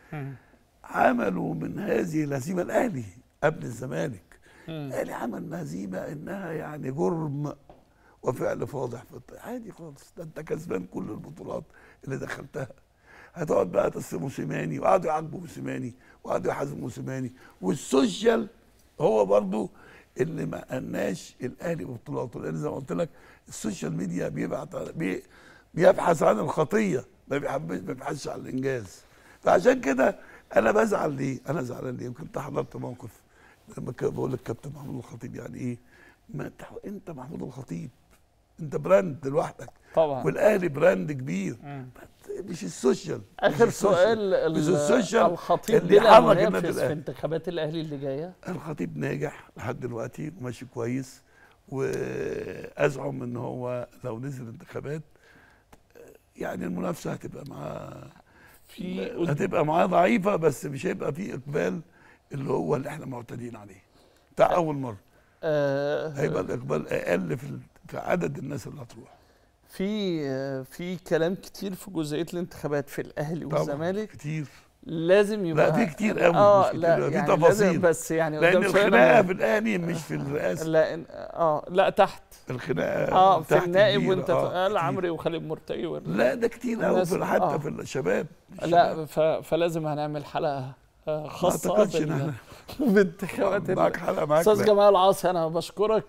عملوا من هذه الهزيمه الاهلي قبل الزمالك. الاهلي عمل هزيمه انها يعني جرم وفعل فاضح. عادي خالص، ده انت كسبان كل البطولات اللي دخلتها. هتقعد بقى تصل موسيماني، وقعدوا يعاقبوا موسيماني وقعدوا يحاسبوا موسيماني، والسوشيال هو برضو اللي ما قناش الاهلي ببطولاته. لان زي ما قلت لك السوشيال ميديا بيبعت بي بيبحث عن الخطيه، ما بيحبش ما بيبحثش عن الانجاز. فعشان كده انا بزعل ليه؟ انا زعلان ليه؟ يمكن انت حضرت موقف لما بقول لك كابتن محمود الخطيب يعني ايه؟ ما انت محمود الخطيب انت براند لوحدك طبعا، والاهلي براند كبير. مش السوشيال. اخر مش سؤال، مش السوشيال الخطيب اللي بلا يحرك منافس في انتخابات الاهلي اللي جايه. الخطيب ناجح لحد دلوقتي وماشي كويس، وازعم ان هو لو نزل انتخابات يعني المنافسه هتبقى معاه في هتبقى معاه ضعيفه، بس مش هيبقى في اقبال اللي هو اللي احنا معتادين عليه بتاع اول مره. أه هيبقى الاقبال اقل في في عدد الناس اللي هتروح. في في كلام كتير في جزئيه الانتخابات في الاهلي والزمالك كتير، لازم يبقى لا في كتير قوي. اه مش كتير، لا في يعني تفاصيل، بس يعني لان الخناقه في الاهلي مش في الرئاسه. لا اه لا تحت الخناقه اه في تحت النائب وانت آه قال عمرو وخالد مرتقي. لا ده كتير قوي حتى آه. في الشباب. لا فلازم هنعمل حلقه خاصه بانتخابات. معاك حلقه معاك. استاذ جمال عاصي انا بشكرك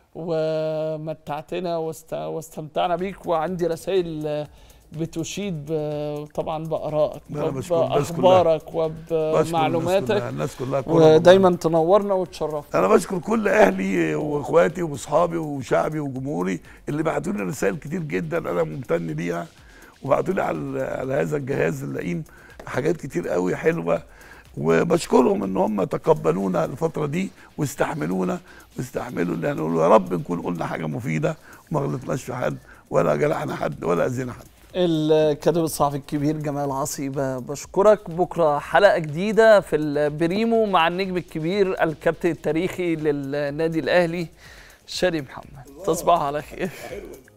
ومتعتنا واستمتعنا بيك، وعندي رسائل بتشيد طبعا بارائك وباخبارك وبمعلوماتك. الناس كلها ودايما تنورنا وتشرفنا. انا بشكر كل اهلي واخواتي واصحابي وشعبي وجمهوري اللي بعتوا لي رسائل كتير جدا انا ممتن ليها، وبعتوا لي على على هذا الجهاز اللئيم حاجات كتير قوي حلوه، وبشكرهم ان هم تقبلونا الفتره دي واستحملونا واستحملوا اللي هنقوله. يا رب نكون قلنا حاجه مفيده وما غلطناش في حد ولا جرحنا حد ولا اذينا حد. الكاتب الصحفي الكبير جمال عاصي بشكرك. بكره حلقه جديده في البريمو مع النجم الكبير الكابتن التاريخي للنادي الاهلي شادي محمد. تصبح على خير.